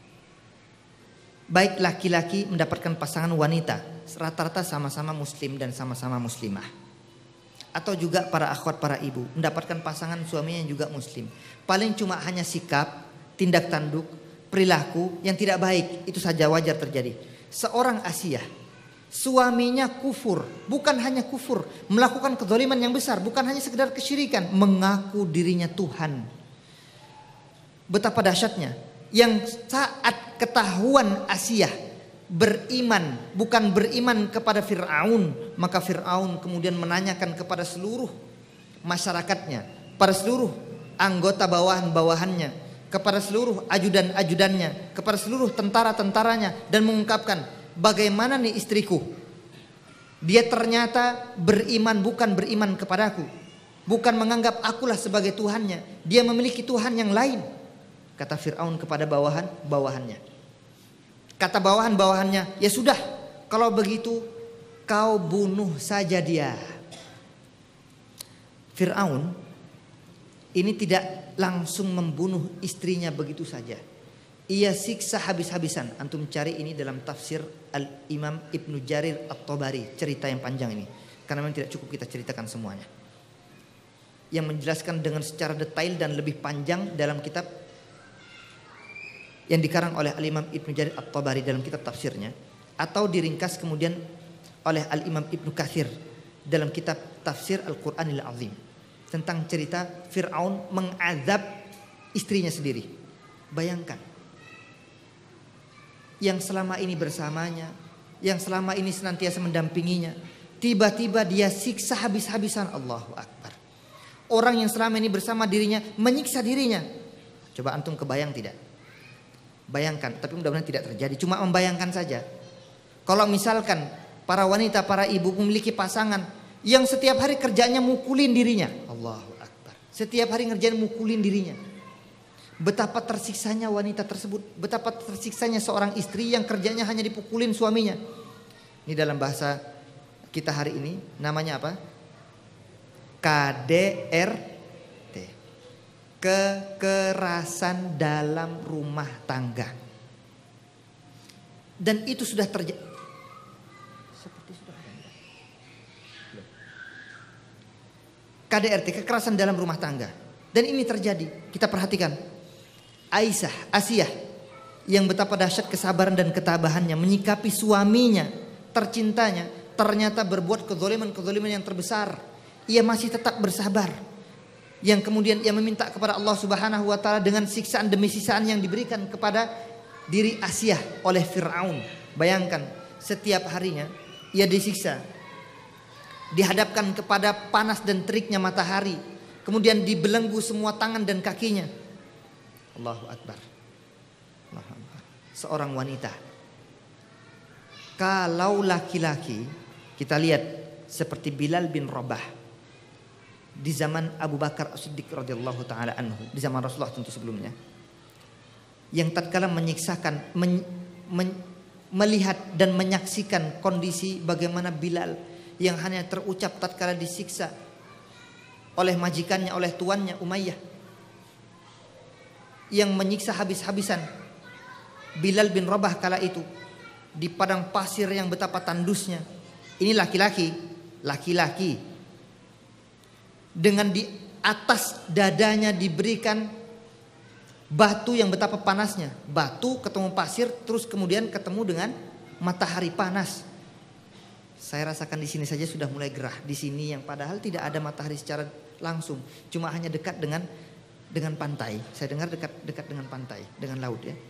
baik laki-laki mendapatkan pasangan wanita, rata-rata sama-sama muslim dan sama-sama muslimah, atau juga para akhwat, para ibu mendapatkan pasangan suaminya yang juga muslim, paling cuma hanya sikap, tindak tanduk, perilaku yang tidak baik, itu saja wajar terjadi. Seorang Asiyah, suaminya kufur, bukan hanya kufur, melakukan kezaliman yang besar, bukan hanya sekedar kesyirikan, mengaku dirinya Tuhan. Betapa dahsyatnya, yang saat ketahuan Asiyah beriman, bukan beriman kepada Fir'aun, maka Fir'aun kemudian menanyakan kepada seluruh masyarakatnya, pada seluruh anggota bawahan-bawahannya, kepada seluruh ajudan-ajudannya, kepada seluruh tentara-tentaranya, dan mengungkapkan, bagaimana nih istriku? Dia ternyata beriman, bukan beriman kepadaku, bukan menganggap akulah sebagai Tuhannya, dia memiliki Tuhan yang lain. Kata Fir'aun kepada bawahan-bawahannya. Kata bawahan-bawahannya, ya sudah, kalau begitu kau bunuh saja dia. Fir'aun ini tidak langsung membunuh istrinya begitu saja. Ia siksa habis-habisan. Antum cari ini dalam tafsir Al-Imam Ibnu Jarir At-Tabari, cerita yang panjang ini. Karena memang tidak cukup kita ceritakan semuanya. Yang menjelaskan dengan secara detail dan lebih panjang dalam kitab yang dikarang oleh Al-Imam Ibnu Jarir At-Tabari dalam kitab tafsirnya, atau diringkas kemudian oleh Al-Imam Ibnu Katsir dalam kitab tafsir Al-Qur'anil Azim, tentang cerita Fir'aun mengazab istrinya sendiri. Bayangkan, yang selama ini bersamanya, yang selama ini senantiasa mendampinginya, tiba-tiba dia siksa habis-habisan. Allahu Akbar. Orang yang selama ini bersama dirinya menyiksa dirinya. Coba antum kebayang tidak? Bayangkan, tapi mudah-mudahan tidak terjadi. Cuma membayangkan saja. Kalau misalkan para wanita, para ibu memiliki pasangan yang setiap hari kerjanya mukulin dirinya. Allahu Akbar. Setiap hari ngerjain mukulin dirinya. Betapa tersiksanya wanita tersebut. Betapa tersiksanya seorang istri yang kerjanya hanya dipukulin suaminya. Ini dalam bahasa kita hari ini namanya apa? K D R T. Kekerasan dalam rumah tangga. Dan itu sudah terjadi. Seperti sudah ada. K D R T, kekerasan dalam rumah tangga. Dan ini terjadi. Kita perhatikan. Aisyah, Asiyah, yang betapa dahsyat kesabaran dan ketabahannya menyikapi suaminya, tercintanya, ternyata berbuat kezaliman-kezaliman yang terbesar. Ia masih tetap bersabar. Yang kemudian ia meminta kepada Allah Subhanahu wa taala dengan siksaan demi siksaan yang diberikan kepada diri Asiyah oleh Fir'aun. Bayangkan, setiap harinya ia disiksa. Dihadapkan kepada panas dan teriknya matahari. Kemudian dibelenggu semua tangan dan kakinya. Allahu Akbar. Allahu Akbar. Seorang wanita. Kalau laki-laki, kita lihat seperti Bilal bin Rabah di zaman Abu Bakar As-Siddiq radhiyallahu taala anhu, di zaman Rasulullah tentu sebelumnya, yang tatkala menyiksakan, men, men, melihat dan menyaksikan kondisi bagaimana Bilal yang hanya terucap tatkala disiksa oleh majikannya, oleh tuannya Umayyah, yang menyiksa habis-habisan. Bilal bin Rabah kala itu di padang pasir yang betapa tandusnya. Ini laki-laki, laki-laki dengan di atas dadanya diberikan batu yang betapa panasnya. Batu ketemu pasir, terus kemudian ketemu dengan matahari panas. Saya rasakan di sini saja sudah mulai gerah. Di sini yang padahal tidak ada matahari secara langsung, cuma hanya dekat dengan dengan pantai. Saya dengar dekat-dekat dengan pantai, dengan laut ya.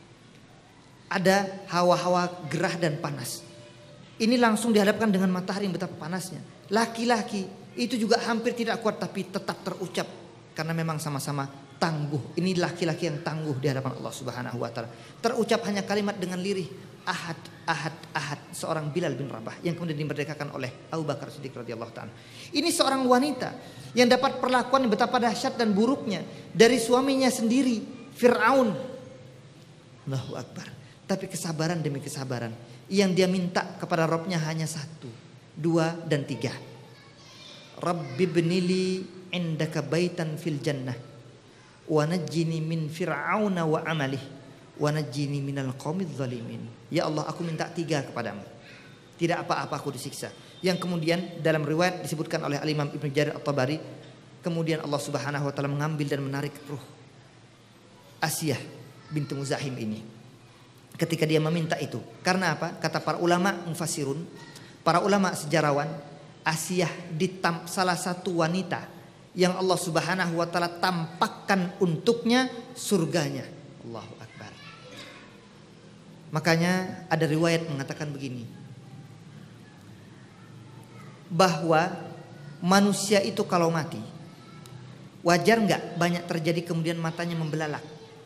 Ada hawa-hawa gerah dan panas. Ini langsung dihadapkan dengan matahari yang betapa panasnya. Laki-laki itu juga hampir tidak kuat tapi tetap terucap karena memang sama-sama tangguh. Ini laki-laki yang tangguh di hadapan Allah Subhanahu wa taala. Terucap hanya kalimat dengan lirih, ahad, ahad, ahad, seorang Bilal bin Rabah yang kemudian dimerdekakan oleh Abu Bakar Siddiq radhiyallahu taala. Ini seorang wanita yang dapat perlakuan yang betapa dahsyat dan buruknya dari suaminya sendiri, Fir'aun. Allahu Akbar. Tapi kesabaran demi kesabaran, yang dia minta kepada Rabbnya hanya satu, dua dan tiga. Rabbi bnili indaka baitan fil jannah wa najjini min fir'auna wa amalih wa najjini minal qaumidz zalimin. Ya Allah, aku minta tiga kepadamu. Tidak apa-apa aku disiksa. Yang kemudian dalam riwayat disebutkan oleh Al-Imam Ibnu Jarir At-Tabari, kemudian Allah Subhanahu wa taala mengambil dan menarik ruh Asiyah bintu Muzahim ini ketika dia meminta itu. Karena apa? Kata para ulama mufassirun, para ulama sejarawan, Asiyah ditam salah satu wanita yang Allah Subhanahu wa taala tampakkan untuknya surganya. Allahu Akbar. Makanya ada riwayat mengatakan begini, bahwa manusia itu kalau mati, wajar nggak banyak terjadi kemudian matanya membelalak?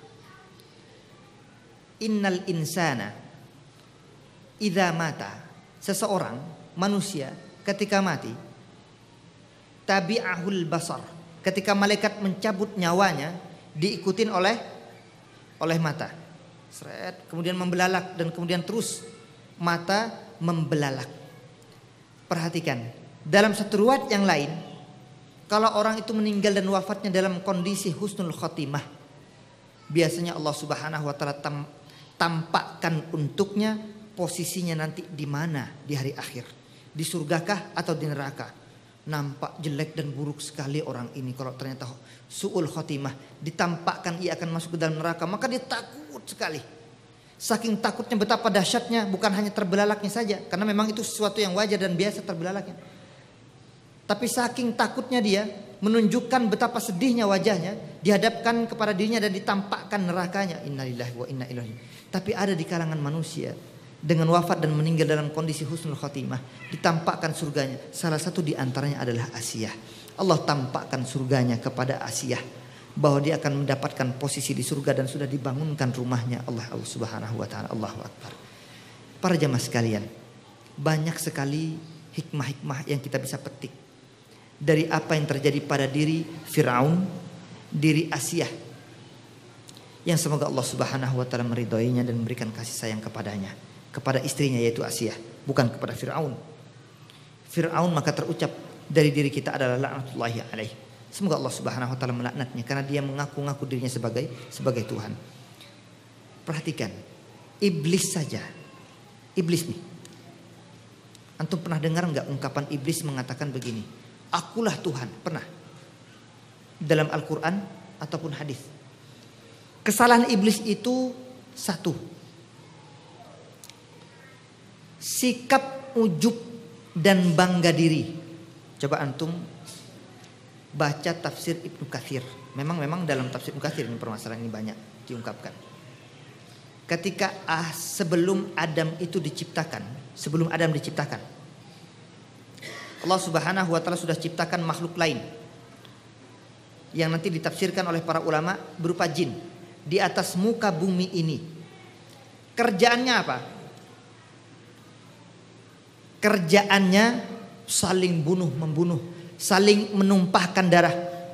Innal insana idza mata, seseorang manusia ketika mati, tabi'ahul basar, ketika malaikat mencabut nyawanya diikutin oleh oleh mata. Seret, kemudian membelalak dan kemudian terus mata membelalak. Perhatikan, dalam satu riwayat yang lain Kalau orang itu meninggal dan wafatnya dalam kondisi husnul khotimah, biasanya Allah Subhanahu wa taala tam, tampakkan untuknya posisinya nanti di mana di hari akhir. Di surgakah atau di neraka? Nampak jelek dan buruk sekali orang ini kalau ternyata su'ul khotimah, ditampakkan ia akan masuk ke dalam neraka, maka dia takut sekali. Saking takutnya betapa dahsyatnya, bukan hanya terbelalaknya saja, karena memang itu sesuatu yang wajar dan biasa terbelalaknya. Tapi saking takutnya dia menunjukkan betapa sedihnya wajahnya, dihadapkan kepada dirinya dan ditampakkan nerakanya. Innalillahi wa inna ilaihi. Tapi ada di kalangan manusia dengan wafat dan meninggal dalam kondisi husnul khotimah, ditampakkan surganya. Salah satu di antaranya adalah Asiyah. Allah tampakkan surganya kepada Asiyah, bahwa dia akan mendapatkan posisi di surga dan sudah dibangunkan rumahnya. Allah Allah Subhanahu wa taala. Allahu akbar. Para jamaah sekalian, banyak sekali hikmah-hikmah yang kita bisa petik dari apa yang terjadi pada diri Fir'aun, diri Asiyah, yang semoga Allah Subhanahu wa taala meridhoinya dan memberikan kasih sayang kepadanya, kepada istrinya yaitu Asiyah, bukan kepada Fir'aun. Fir'aun maka terucap dari diri kita adalah laknatullahi alaih. Semoga Allah Subhanahu wa taala melaknatnya karena dia mengaku-ngaku dirinya sebagai sebagai Tuhan. Perhatikan, iblis saja. Iblis nih. Antum pernah dengar enggak ungkapan iblis mengatakan begini? Akulah Tuhan, pernah? Dalam Al-Quran ataupun hadis. Kesalahan iblis itu satu. Sikap ujub dan bangga diri. Coba antum baca tafsir Ibnu Katsir. Memang memang dalam tafsir Ibnu Katsir ini permasalahan ini banyak diungkapkan. Ketika ah, sebelum Adam itu diciptakan, sebelum Adam diciptakan, Allah Subhanahu wa taala sudah ciptakan makhluk lain yang nanti ditafsirkan oleh para ulama berupa jin di atas muka bumi ini. Kerjaannya apa? Kerjaannya saling bunuh membunuh, saling menumpahkan darah.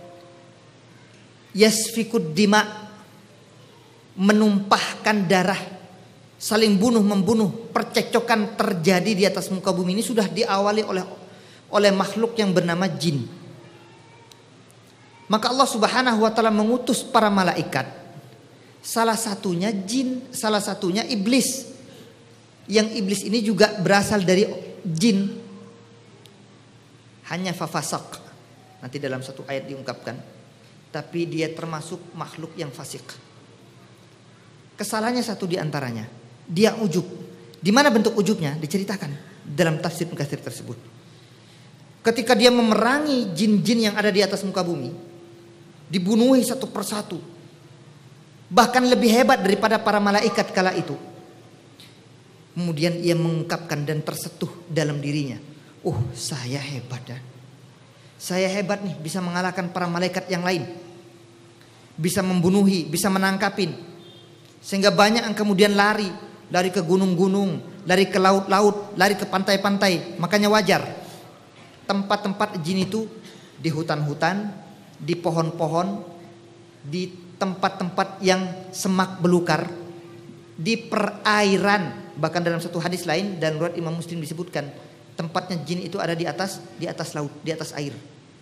Yasfikud dima, menumpahkan darah, saling bunuh membunuh. Percekcokan terjadi di atas muka bumi ini sudah diawali oleh oleh makhluk yang bernama jin. Maka Allah Subhanahu wa taala mengutus para malaikat. Salah satunya jin, salah satunya iblis. Yang iblis ini juga berasal dari jin. Hanya fafasak. Nanti dalam satu ayat diungkapkan. Tapi dia termasuk makhluk yang fasik. Kesalahannya satu di antaranya, dia ujub. Di mana bentuk ujubnya? Diceritakan dalam tafsir Ibnu Katsir tersebut. Ketika dia memerangi jin-jin yang ada di atas muka bumi, dibunuhi satu persatu. Bahkan lebih hebat daripada para malaikat kala itu. Kemudian ia mengungkapkan dan tersetuh dalam dirinya. Oh, saya hebat ya. Saya hebat nih, bisa mengalahkan para malaikat yang lain. Bisa membunuhi, bisa menangkapin. Sehingga banyak yang kemudian lari. Lari ke gunung-gunung, lari ke laut-laut, lari ke pantai-pantai. Makanya wajar. Tempat-tempat jin itu di hutan-hutan, di pohon-pohon, di tempat-tempat yang semak belukar, di perairan. Bahkan dalam satu hadis lain dan riwayat Imam Muslim disebutkan tempatnya jin itu ada di atas di atas laut, di atas air.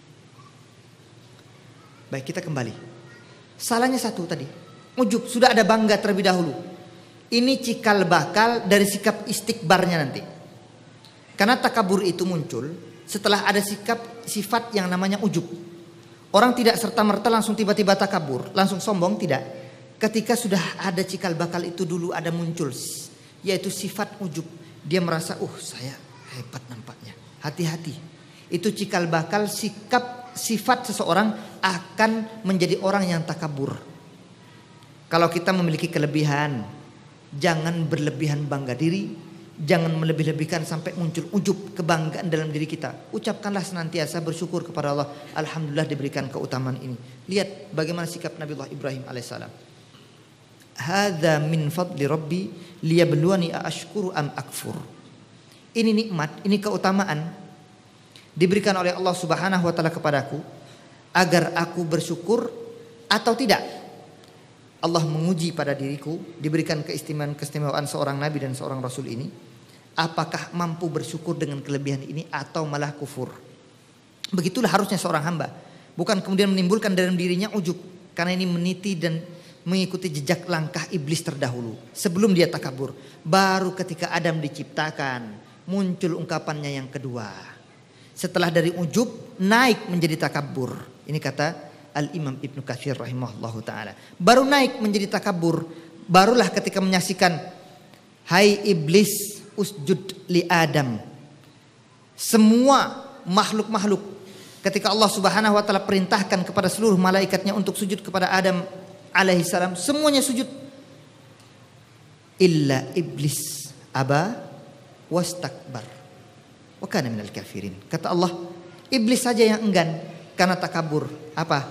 Baik, kita kembali. Salahnya satu tadi, ujub, sudah ada bangga terlebih dahulu. Ini cikal bakal dari sikap istikbarnya nanti. Karena takabur itu muncul setelah ada sikap sifat yang namanya ujub. Orang tidak serta-merta langsung tiba-tiba takabur, langsung sombong, tidak. Ketika sudah ada cikal bakal itu dulu ada muncul, yaitu sifat ujub. Dia merasa, uh saya hebat nampaknya. Hati-hati. Itu cikal bakal sikap sifat seseorang akan menjadi orang yang takabur. Kalau kita memiliki kelebihan, jangan berlebihan bangga diri. Jangan melebih-lebihkan sampai muncul ujub, kebanggaan dalam diri kita. Ucapkanlah senantiasa bersyukur kepada Allah. Alhamdulillah diberikan keutamaan ini. Lihat bagaimana sikap Nabiullah Ibrahim alaihissalam. Hadza min fadli rabbi liyabluwani aashkuru am akfur. Ini nikmat, ini keutamaan diberikan oleh Allah Subhanahu wa taala kepadaku agar aku bersyukur atau tidak. Allah menguji pada diriku, diberikan keistimewaan-keistimewaan seorang nabi dan seorang rasul ini, apakah mampu bersyukur dengan kelebihan ini atau malah kufur. Begitulah harusnya seorang hamba. Bukan kemudian menimbulkan dalam dirinya ujub. Karena ini meniti dan mengikuti jejak langkah iblis terdahulu. Sebelum dia takabur. Baru ketika Adam diciptakan, muncul ungkapannya yang kedua. Setelah dari ujub, naik menjadi takabur. Ini kata Al-Imam Ibnu Katsir rahimahullahu ta'ala. Baru naik menjadi takabur. Barulah ketika menyaksikan, hai iblis, usjud li Adam. Semua makhluk-makhluk, ketika Allah subhanahu wa ta'ala perintahkan kepada seluruh malaikatnya untuk sujud kepada Adam alaihi salam, semuanya sujud. Illa iblis aba wastakbar wa kana minal kafirin. Kata Allah, iblis saja yang enggan karena takabur. Apa?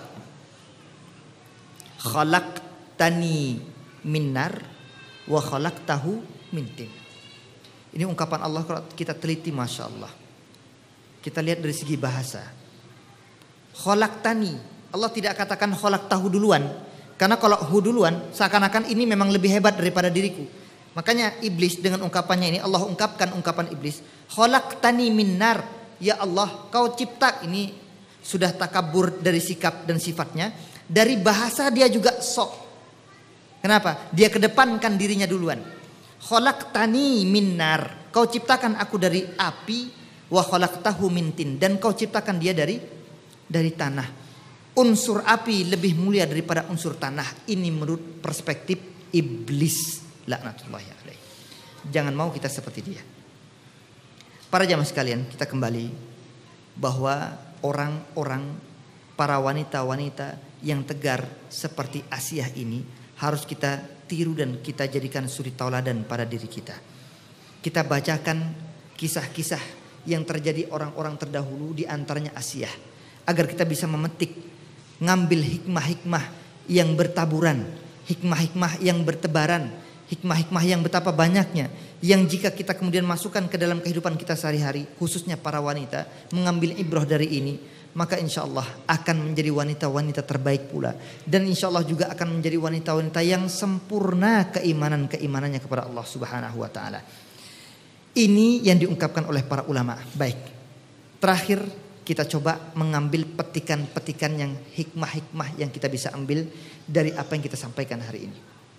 Khalaqtani min nar wa khalaqtahu min tin. Ini ungkapan Allah kalau kita teliti, masya Allah. Kita lihat dari segi bahasa. Khalaqtani, Allah tidak katakan khalaqtahu duluan. Karena kalau hu duluan, seakan-akan ini memang lebih hebat daripada diriku. Makanya iblis dengan ungkapannya ini, Allah ungkapkan ungkapan iblis. Khalaqtani min nar, ya Allah, kau cipta. Ini sudah takabur dari sikap dan sifatnya. Dari bahasa dia juga sok. Kenapa? Dia kedepankan dirinya duluan. Khalaqtani min nar, kau ciptakan aku dari api, wa khalaqtahu min tin, dan kau ciptakan dia dari dari tanah. Unsur api lebih mulia daripada unsur tanah. Ini menurut perspektif iblis, laknatullahi alaihi. Jangan mau kita seperti dia. Para jamaah sekalian, kita kembali bahwa orang-orang, para wanita-wanita yang tegar seperti Asiyah ini harus kita tiru dan kita jadikan suri tauladan pada diri kita. Kita bacakan kisah-kisah yang terjadi orang-orang terdahulu, di antaranya Asiyah, agar kita bisa memetik, ngambil hikmah-hikmah yang bertaburan, hikmah-hikmah yang bertebaran, hikmah-hikmah yang betapa banyaknya, yang jika kita kemudian masukkan ke dalam kehidupan kita sehari-hari, khususnya para wanita, mengambil ibrah dari ini, maka insya Allah akan menjadi wanita-wanita terbaik pula. Dan insya Allah juga akan menjadi wanita-wanita yang sempurna keimanan-keimanannya kepada Allah subhanahu wa ta'ala. Ini yang diungkapkan oleh para ulama. Baik, terakhir kita coba mengambil petikan-petikan yang hikmah-hikmah yang kita bisa ambil dari apa yang kita sampaikan hari ini.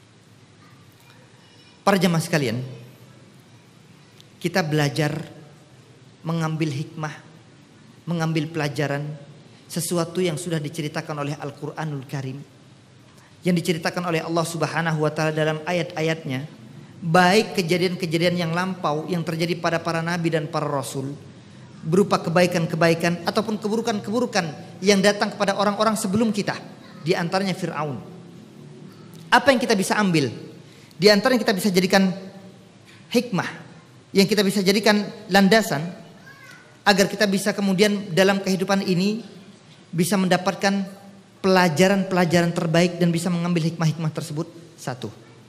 Para jemaah sekalian, kita belajar mengambil hikmah, mengambil pelajaran sesuatu yang sudah diceritakan oleh Al-Quranul Karim, yang diceritakan oleh Allah subhanahu wa ta'ala dalam ayat-ayatnya, baik kejadian-kejadian yang lampau yang terjadi pada para nabi dan para rasul, berupa kebaikan-kebaikan ataupun keburukan-keburukan yang datang kepada orang-orang sebelum kita, di antaranya Fir'aun. Apa yang kita bisa ambil? Di antaranya kita bisa jadikan hikmah, yang kita bisa jadikan landasan agar kita bisa kemudian dalam kehidupan ini bisa mendapatkan pelajaran-pelajaran terbaik dan bisa mengambil hikmah-hikmah tersebut. Satu,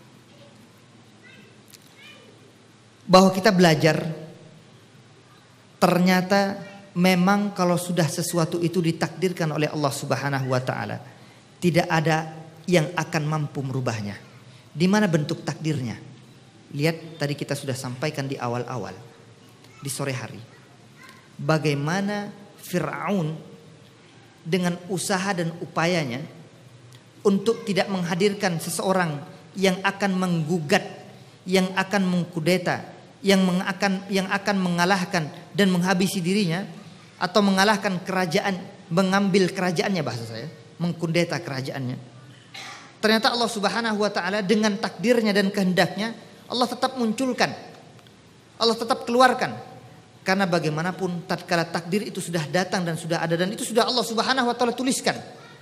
bahwa kita belajar ternyata memang kalau sudah sesuatu itu ditakdirkan oleh Allah subhanahu wa ta'ala, tidak ada yang akan mampu merubahnya. Di mana bentuk takdirnya? Lihat, tadi kita sudah sampaikan di awal-awal, di sore hari, bagaimana Fir'aun dengan usaha dan upayanya untuk tidak menghadirkan seseorang yang akan menggugat, yang akan mengkudeta, yang akan yang akan mengalahkan dan menghabisi dirinya, atau mengalahkan kerajaan, mengambil kerajaannya, bahasa saya, mengkudeta kerajaannya. Ternyata Allah subhanahu wa ta'ala dengan takdirnya dan kehendaknya, Allah tetap munculkan, Allah tetap keluarkan. Karena bagaimanapun tatkala takdir itu sudah datang dan sudah ada, dan itu sudah Allah subhanahu wa ta'ala tuliskan,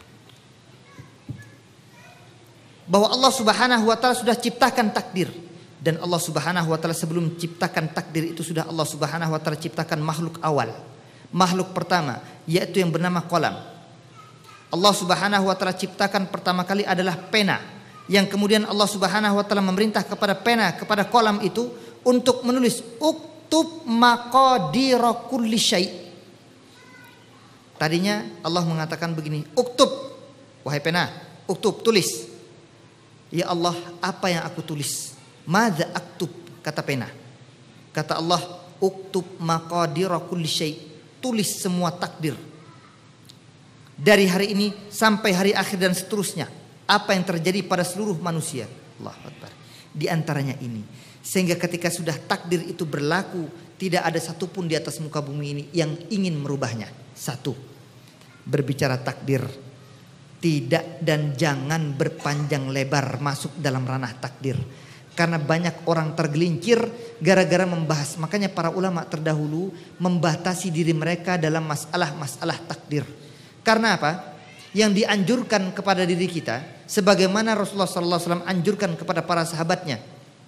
bahwa Allah subhanahu wa ta'ala sudah ciptakan takdir. Dan Allah subhanahu wa ta'ala sebelum ciptakan takdir itu sudah Allah subhanahu wa ta'ala ciptakan makhluk awal, makhluk pertama, yaitu yang bernama qalam. Allah subhanahu wa ta'ala ciptakan pertama kali adalah pena, yang kemudian Allah subhanahu wa ta'ala memerintah kepada pena, kepada qalam itu untuk menulis uktub maqadira kulli syai'. Tadinya Allah mengatakan begini, uktub, wahai pena, uktub, tulis. Ya Allah, apa yang aku tulis? Madza aktub, kata pena. Kata Allah, uktub maqadira kulli syai', tulis semua takdir, dari hari ini sampai hari akhir dan seterusnya. Apa yang terjadi pada seluruh manusia. Allahu Akbar. Di antaranya ini. Sehingga ketika sudah takdir itu berlaku, tidak ada satupun di atas muka bumi ini yang ingin merubahnya. Satu, berbicara takdir. Tidak dan jangan berpanjang lebar masuk dalam ranah takdir. Karena banyak orang tergelincir gara-gara membahas. Makanya para ulama terdahulu membatasi diri mereka dalam masalah-masalah takdir. Karena apa? Yang dianjurkan kepada diri kita, sebagaimana Rasulullah sallallahu alaihi wasallam anjurkan kepada para sahabatnya.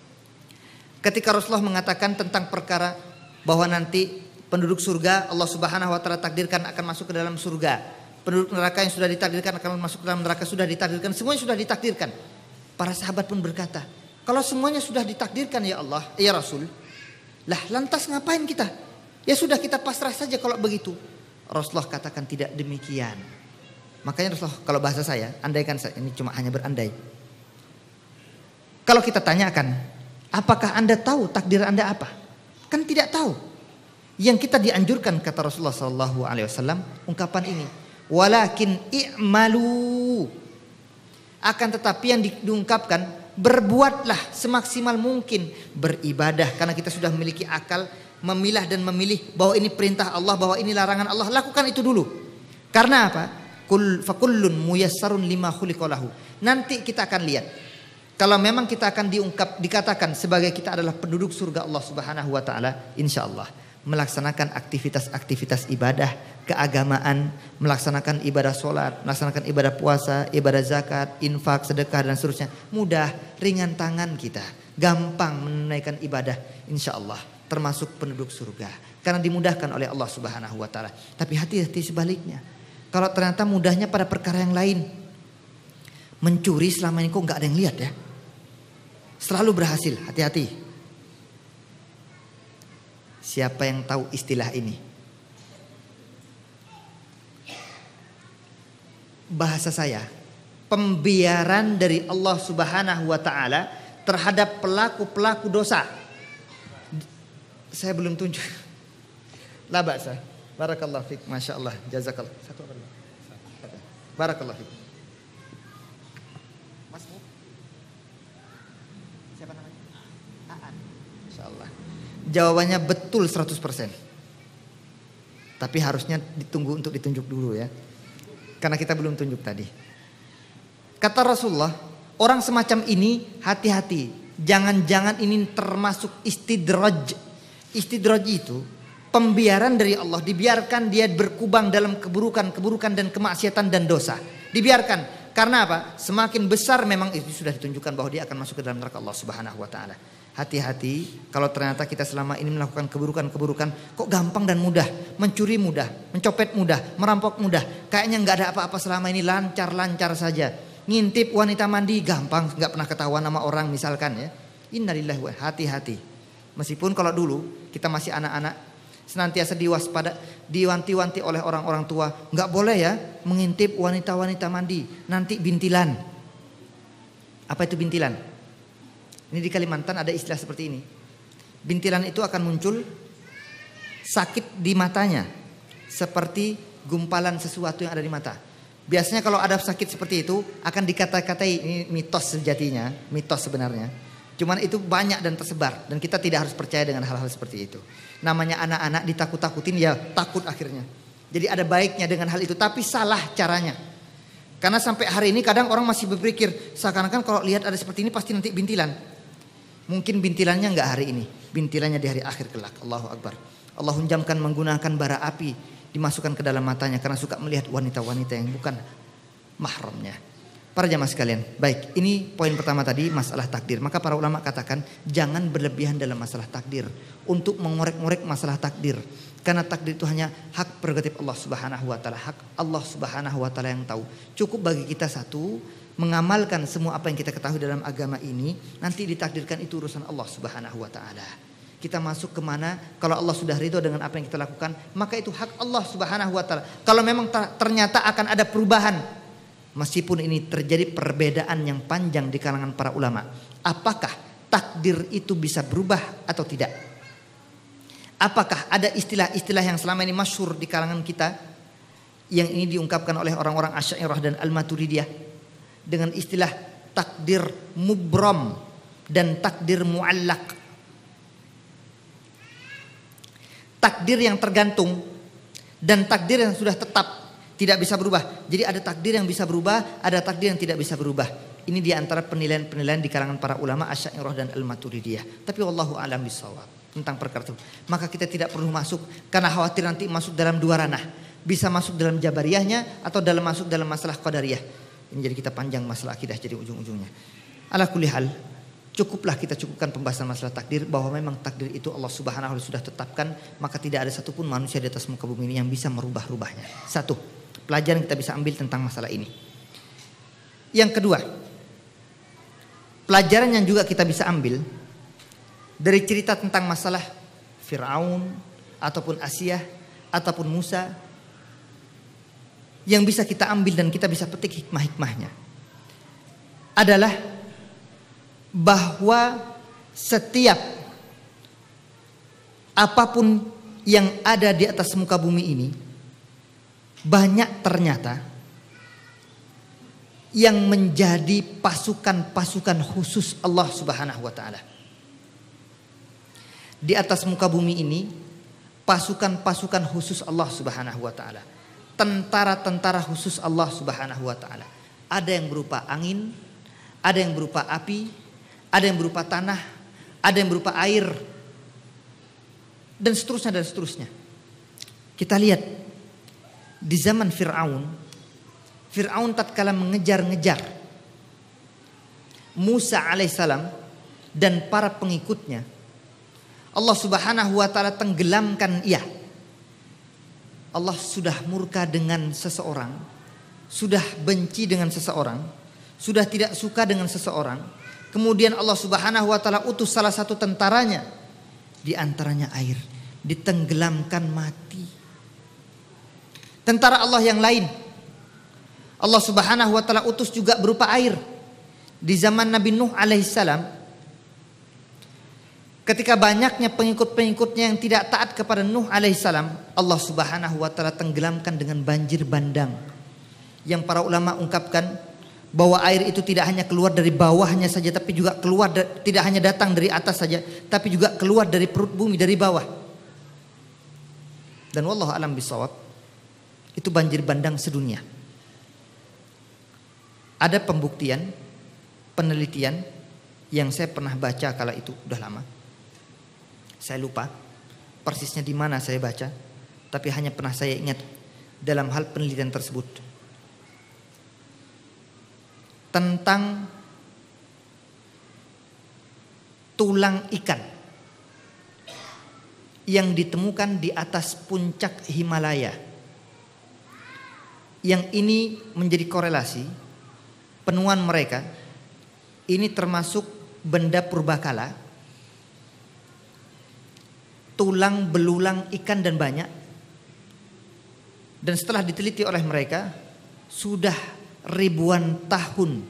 Ketika Rasulullah mengatakan tentang perkara bahwa nanti penduduk surga Allah Subhanahu wa taala takdirkan akan masuk ke dalam surga. Penduduk neraka yang sudah ditakdirkan akan masuk ke dalam neraka sudah ditakdirkan. Semuanya sudah ditakdirkan. Para sahabat pun berkata, kalau semuanya sudah ditakdirkan ya Allah, ya Rasul, lah lantas ngapain kita? Ya sudah kita pasrah saja kalau begitu. Rasulullah katakan tidak demikian. Makanya Rasulullah, kalau bahasa saya, andaikan saya, ini cuma hanya berandai. Kalau kita tanyakan, apakah Anda tahu takdir Anda apa? Kan tidak tahu. Yang kita dianjurkan kata Rasulullah sallallahu alaihi wasallam ungkapan ini, walakin i'malu. Akan tetapi yang diungkapkan, berbuatlah semaksimal mungkin, beribadah karena kita sudah memiliki akal, memilah dan memilih bahwa ini perintah Allah, bahwa ini larangan Allah, lakukan itu dulu. Karena apa? Kul fakullun muyassarun lima khuliqa lahu. Nanti kita akan lihat. Kalau memang kita akan diungkap dikatakan sebagai kita adalah penduduk surga Allah Subhanahu wa taala, insyaallah melaksanakan aktivitas-aktivitas ibadah keagamaan, melaksanakan ibadah sholat, melaksanakan ibadah puasa, ibadah zakat, infak, sedekah dan seterusnya, mudah, ringan tangan kita, gampang menunaikan ibadah, insyaallah termasuk penduduk surga karena dimudahkan oleh Allah Subhanahu wa taala. Tapi hati-hati sebaliknya. Kalau ternyata mudahnya pada perkara yang lain. Mencuri selama ini kok nggak ada yang lihat ya. Selalu berhasil, hati-hati. Siapa yang tahu istilah ini? Bahasa saya, pembiaran dari Allah Subhanahu wa taala terhadap pelaku-pelaku dosa. Saya belum tunjuk. La ba'sa. Barakallahu fiik, Masya Allah, jazakallah. Satu apa dua? Barakallahu fiik. Mas, siapa namanya? Aan. Masya Allah. Jawabannya betul seratus persen. Tapi harusnya ditunggu untuk ditunjuk dulu ya. Karena kita belum tunjuk tadi. Kata Rasulullah, orang semacam ini hati-hati. Jangan-jangan ini termasuk istidraj. Istidraj itu pembiaran dari Allah, dibiarkan dia berkubang dalam keburukan-keburukan dan kemaksiatan dan dosa. Dibiarkan. Karena apa? Semakin besar memang itu sudah ditunjukkan bahwa dia akan masuk ke dalam neraka Allah Subhanahu wa taala. Hati-hati kalau ternyata kita selama ini melakukan keburukan-keburukan kok gampang dan mudah, mencuri mudah, mencopet mudah, merampok mudah. Kayaknya nggak ada apa-apa selama ini, lancar-lancar saja. Ngintip wanita mandi gampang, nggak pernah ketahuan sama orang misalkan ya. Innalillahi wa hati-hati. Meskipun kalau dulu kita masih anak-anak senantiasa diwaspada, diwanti-wanti oleh orang-orang tua, nggak boleh ya mengintip wanita-wanita mandi, nanti bintilan. Apa itu bintilan? Ini di Kalimantan ada istilah seperti ini. Bintilan itu akan muncul sakit di matanya, seperti gumpalan sesuatu yang ada di mata. Biasanya kalau ada sakit seperti itu akan dikata-katai, ini mitos sejatinya, mitos sebenarnya. Cuman itu banyak dan tersebar dan kita tidak harus percaya dengan hal-hal seperti itu. Namanya anak-anak ditakut-takutin ya takut akhirnya. Jadi ada baiknya dengan hal itu, tapi salah caranya. Karena sampai hari ini kadang orang masih berpikir seakan-akan kalau lihat ada seperti ini pasti nanti bintilan. Mungkin bintilannya enggak hari ini, bintilannya di hari akhir kelak. Allahu Akbar. Allah hunjamkan menggunakan bara api dimasukkan ke dalam matanya karena suka melihat wanita-wanita yang bukan mahramnya. Para jamaah sekalian, baik, ini poin pertama tadi masalah takdir. Maka para ulama katakan jangan berlebihan dalam masalah takdir untuk mengorek-ngorek masalah takdir. Karena takdir itu hanya hak prerogatif Allah Subhanahu wa taala, hak Allah Subhanahu wa taala yang tahu. Cukup bagi kita satu mengamalkan semua apa yang kita ketahui dalam agama ini, nanti ditakdirkan itu urusan Allah Subhanahu wa taala. Kita masuk kemana, kalau Allah sudah ridho dengan apa yang kita lakukan, maka itu hak Allah Subhanahu wa taala. Kalau memang ternyata akan ada perubahan, meskipun ini terjadi perbedaan yang panjang di kalangan para ulama, apakah takdir itu bisa berubah atau tidak? Apakah ada istilah-istilah yang selama ini masyhur di kalangan kita yang ini diungkapkan oleh orang-orang Asy'ariyah dan Al-Maturidiyah dengan istilah takdir mubram dan takdir muallaq. Takdir yang tergantung dan takdir yang sudah tetap tidak bisa berubah. Jadi ada takdir yang bisa berubah, ada takdir yang tidak bisa berubah. Ini diantara penilaian-penilaian di kalangan para ulama Asy'ariyah dan Al-Maturidiyah. Tapi wallahu a'lam bishawab tentang perkara itu. Maka kita tidak perlu masuk karena khawatir nanti masuk dalam dua ranah. Bisa masuk dalam jabariyahnya atau dalam masuk dalam masalah qadariyah. Ini jadi kita panjang masalah akidah jadi ujung-ujungnya. Ala kulli hal, cukuplah kita cukupkan pembahasan masalah takdir bahwa memang takdir itu Allah Subhanahu wa taala sudah tetapkan, maka tidak ada satupun manusia di atas muka bumi ini yang bisa merubah-rubahnya. Satu, pelajaran kita bisa ambil tentang masalah ini. Yang kedua, pelajaran yang juga kita bisa ambil dari cerita tentang masalah Fir'aun ataupun Asiyah ataupun Musa yang bisa kita ambil dan kita bisa petik hikmah-hikmahnya adalah bahwa setiap apapun yang ada di atas muka bumi ini banyak ternyata yang menjadi pasukan-pasukan khusus Allah Subhanahu wa taala. Di atas muka bumi ini pasukan-pasukan khusus Allah Subhanahu wa taala. Tentara-tentara khusus Allah Subhanahu wa taala. Ada yang berupa angin, ada yang berupa api, ada yang berupa tanah, ada yang berupa air, dan seterusnya dan seterusnya. Kita lihat di zaman Fir'aun, Fir'aun tatkala mengejar-ngejar Musa alaihissalam dan para pengikutnya, Allah Subhanahu wa taala tenggelamkan ia. Allah sudah murka dengan seseorang, sudah benci dengan seseorang, sudah tidak suka dengan seseorang. Kemudian Allah Subhanahu wa taala utus salah satu tentaranya, di antaranya air, ditenggelamkan mati. Tentara Allah yang lain, Allah Subhanahu wa taala utus juga berupa air. Di zaman Nabi Nuh alaihissalam, ketika banyaknya pengikut-pengikutnya yang tidak taat kepada Nuh alaihissalam, Allah Subhanahu wa taala tenggelamkan dengan banjir bandang. Yang para ulama ungkapkan bahwa air itu tidak hanya keluar dari bawahnya saja, tapi juga keluar tidak hanya datang dari atas saja, tapi juga keluar dari perut bumi, dari bawah. Dan wallahu alam bisawab, itu banjir bandang sedunia. Ada pembuktian, penelitian yang saya pernah baca kala itu, udah lama. Saya lupa persisnya di mana saya baca, tapi hanya pernah saya ingat dalam hal penelitian tersebut tentang tulang ikan yang ditemukan di atas puncak Himalaya. Yang ini menjadi korelasi penemuan mereka ini termasuk benda purbakala, tulang belulang ikan dan banyak. Dan setelah diteliti oleh mereka, sudah ribuan tahun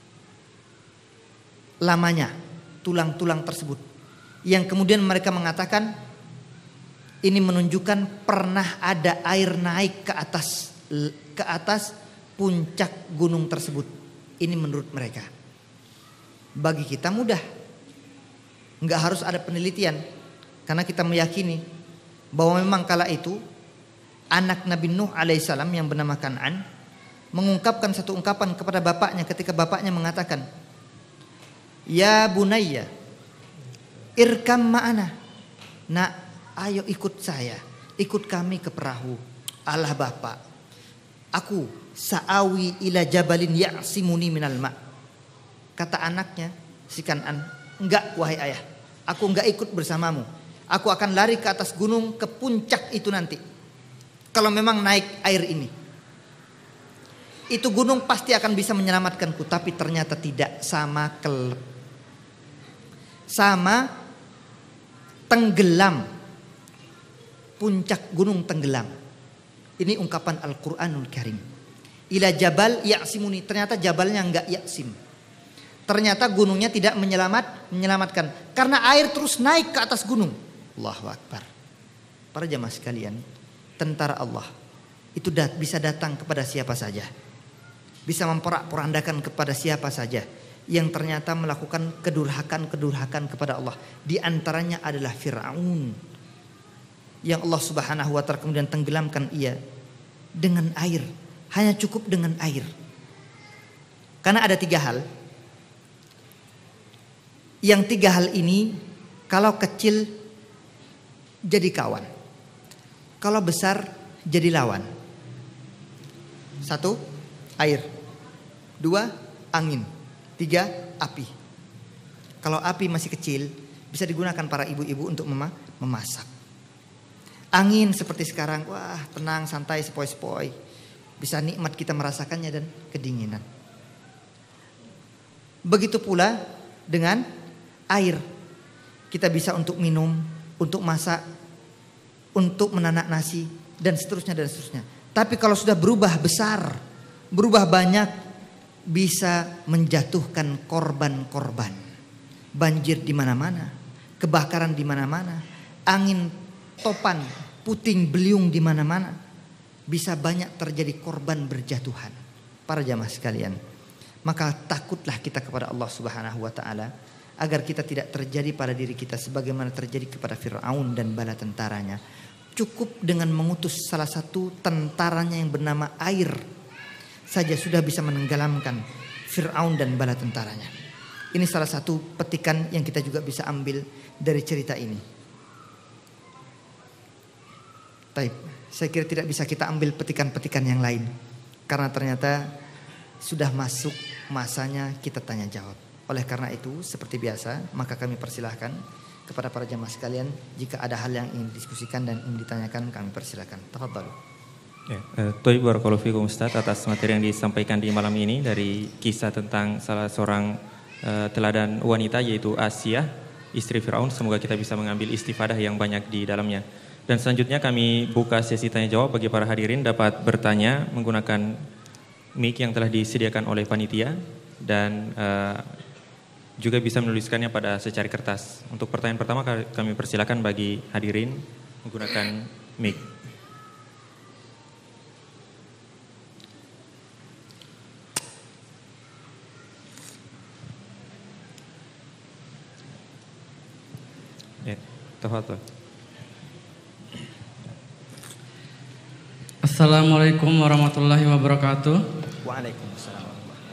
lamanya tulang-tulang tersebut, yang kemudian mereka mengatakan ini menunjukkan pernah ada air naik ke atas ke atas puncak gunung tersebut. Ini menurut mereka. Bagi kita mudah, nggak harus ada penelitian, karena kita meyakini bahwa memang kala itu anak Nabi Nuh alaihissalam yang bernama Kan'an mengungkapkan satu ungkapan kepada bapaknya ketika bapaknya mengatakan, "Ya bunayya, irkam ma'ana." Nak, ayo ikut saya, ikut kami ke perahu. Allah bapak, aku sa'awi ila jabalin ya'simuni minal ma'. Kata anaknya si Kan'an, "Enggak wahai ayah, aku enggak ikut bersamamu. Aku akan lari ke atas gunung, ke puncak itu nanti. Kalau memang naik air ini, itu gunung pasti akan bisa menyelamatkanku." Tapi ternyata tidak, sama kel sama tenggelam, puncak gunung tenggelam. Ini ungkapan Al-Quranul Karim. Ila jabal ya'simuni, ternyata jabalnya enggak ya'sim. Ternyata gunungnya tidak menyelamat, menyelamatkan, karena air terus naik ke atas gunung. Allahu Akbar. Para jamaah sekalian, tentara Allah itu dat- bisa datang kepada siapa saja. Bisa memporak-porandakan kepada siapa saja yang ternyata melakukan kedurhakan-kedurhakan kepada Allah. Di antaranya adalah Fir'aun, yang Allah Subhanahu wa taala kemudian tenggelamkan ia dengan air, hanya cukup dengan air. Karena ada tiga hal. Yang tiga hal ini kalau kecil jadi kawan, kalau besar jadi lawan. Satu, air. Dua, angin. Tiga, api. Kalau api masih kecil, bisa digunakan para ibu-ibu untuk mema- memasak. Angin seperti sekarang, wah tenang, santai, sepoi-sepoi. Bisa nikmat kita merasakannya dan kedinginan. Begitu pula dengan air. Kita bisa untuk minum, untuk masak, untuk menanak nasi, dan seterusnya dan seterusnya. Tapi kalau sudah berubah besar, berubah banyak, bisa menjatuhkan korban-korban. Banjir di mana-mana, kebakaran di mana-mana, angin topan, puting beliung di mana-mana. Bisa banyak terjadi korban berjatuhan. Para jamaah sekalian, maka takutlah kita kepada Allah Subhanahu wa taala agar kita tidak terjadi pada diri kita sebagaimana terjadi kepada Fir'aun dan bala tentaranya. Cukup dengan mengutus salah satu tentaranya yang bernama air saja sudah bisa menenggelamkan Fir'aun dan bala tentaranya. Ini salah satu petikan yang kita juga bisa ambil dari cerita ini. Baik, saya kira tidak bisa kita ambil petikan-petikan yang lain, karena ternyata sudah masuk masanya kita tanya jawab. Oleh karena itu, seperti biasa, maka kami persilahkan kepada para jamaah sekalian, jika ada hal yang ingin didiskusikan dan ingin ditanyakan, kami persilahkan. Tafadhalu. Ya, eh, Thayyib barakallahu fikum Ustaz atas materi yang disampaikan di malam ini dari kisah tentang salah seorang eh, teladan wanita yaitu Asiyah, istri Firaun. Semoga kita bisa mengambil istifadah yang banyak di dalamnya. Dan selanjutnya kami buka sesi tanya jawab bagi para hadirin dapat bertanya menggunakan mic yang telah disediakan oleh panitia dan eh, juga bisa menuliskannya pada secari kertas. Untuk pertanyaan pertama kami persilakan bagi hadirin menggunakan mic. Ya, tafadhol. Assalamualaikum warahmatullahi wabarakatuh. Waalaikumsalam.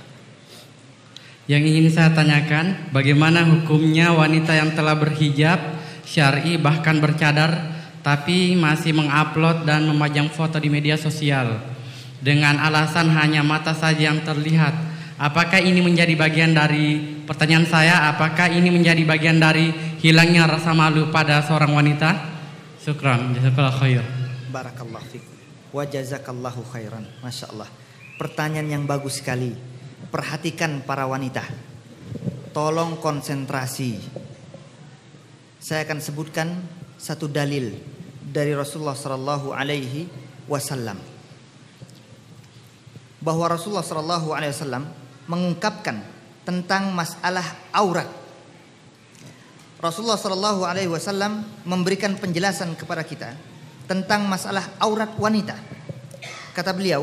Yang ingin saya tanyakan, bagaimana hukumnya wanita yang telah berhijab syar'i bahkan bercadar tapi masih mengupload dan memajang foto di media sosial dengan alasan hanya mata saja yang terlihat? Apakah ini menjadi bagian dari, pertanyaan saya, apakah ini menjadi bagian dari hilangnya rasa malu pada seorang wanita? Syukran, jazakallahu khair. Barakallahu fiik. Wa jazakallahu khairan. Masya Allah. Pertanyaan yang bagus sekali. Perhatikan para wanita. Tolong konsentrasi. Saya akan sebutkan satu dalil dari Rasulullah sallallahu alaihi wasallam. Bahwa Rasulullah sallallahu alaihi wasallam mengungkapkan tentang masalah aurat. Rasulullah sallallahu alaihi wasallam memberikan penjelasan kepada kita tentang masalah aurat wanita. Kata beliau,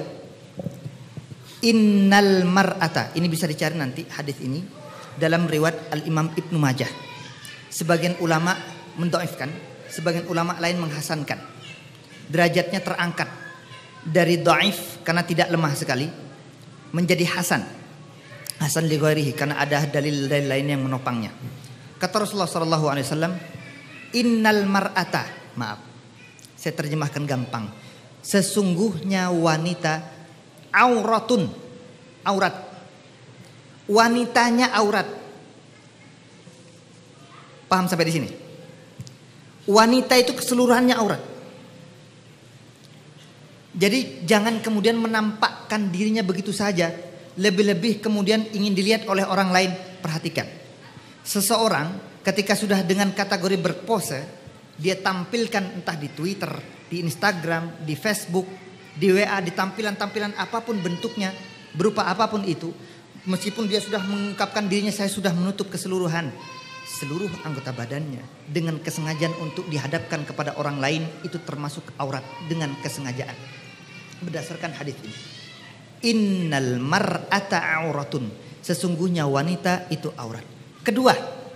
innal mar'ata, ini bisa dicari nanti hadis ini dalam riwayat Al-Imam Ibnu Majah. Sebagian ulama mendhaifkan, sebagian ulama lain menghasankan. Derajatnya terangkat dari dhaif karena tidak lemah sekali menjadi hasan. Hasan li ghairihi karena ada dalil-dalil lain yang menopangnya. Kata Rasulullah sallallahu alaihi wasallam, innal mar'ata, maaf, saya terjemahkan gampang. Sesungguhnya wanita auratun, aurat. Wanitanya aurat. Paham sampai di sini? Wanita itu keseluruhannya aurat. Jadi jangan kemudian menampakkan dirinya begitu saja. Lebih-lebih kemudian ingin dilihat oleh orang lain. Perhatikan. Seseorang ketika sudah dengan kategori berpose, dia tampilkan entah di Twitter, di Instagram, di Facebook, di W A, di tampilan-tampilan apapun bentuknya, berupa apapun itu, meskipun dia sudah mengungkapkan dirinya, saya sudah menutup keseluruhan, seluruh anggota badannya dengan kesengajaan untuk dihadapkan kepada orang lain, itu termasuk aurat dengan kesengajaan. berdasarkan hadis ini. Innal mar'ata auratun. Sesungguhnya wanita itu aurat. Kedua.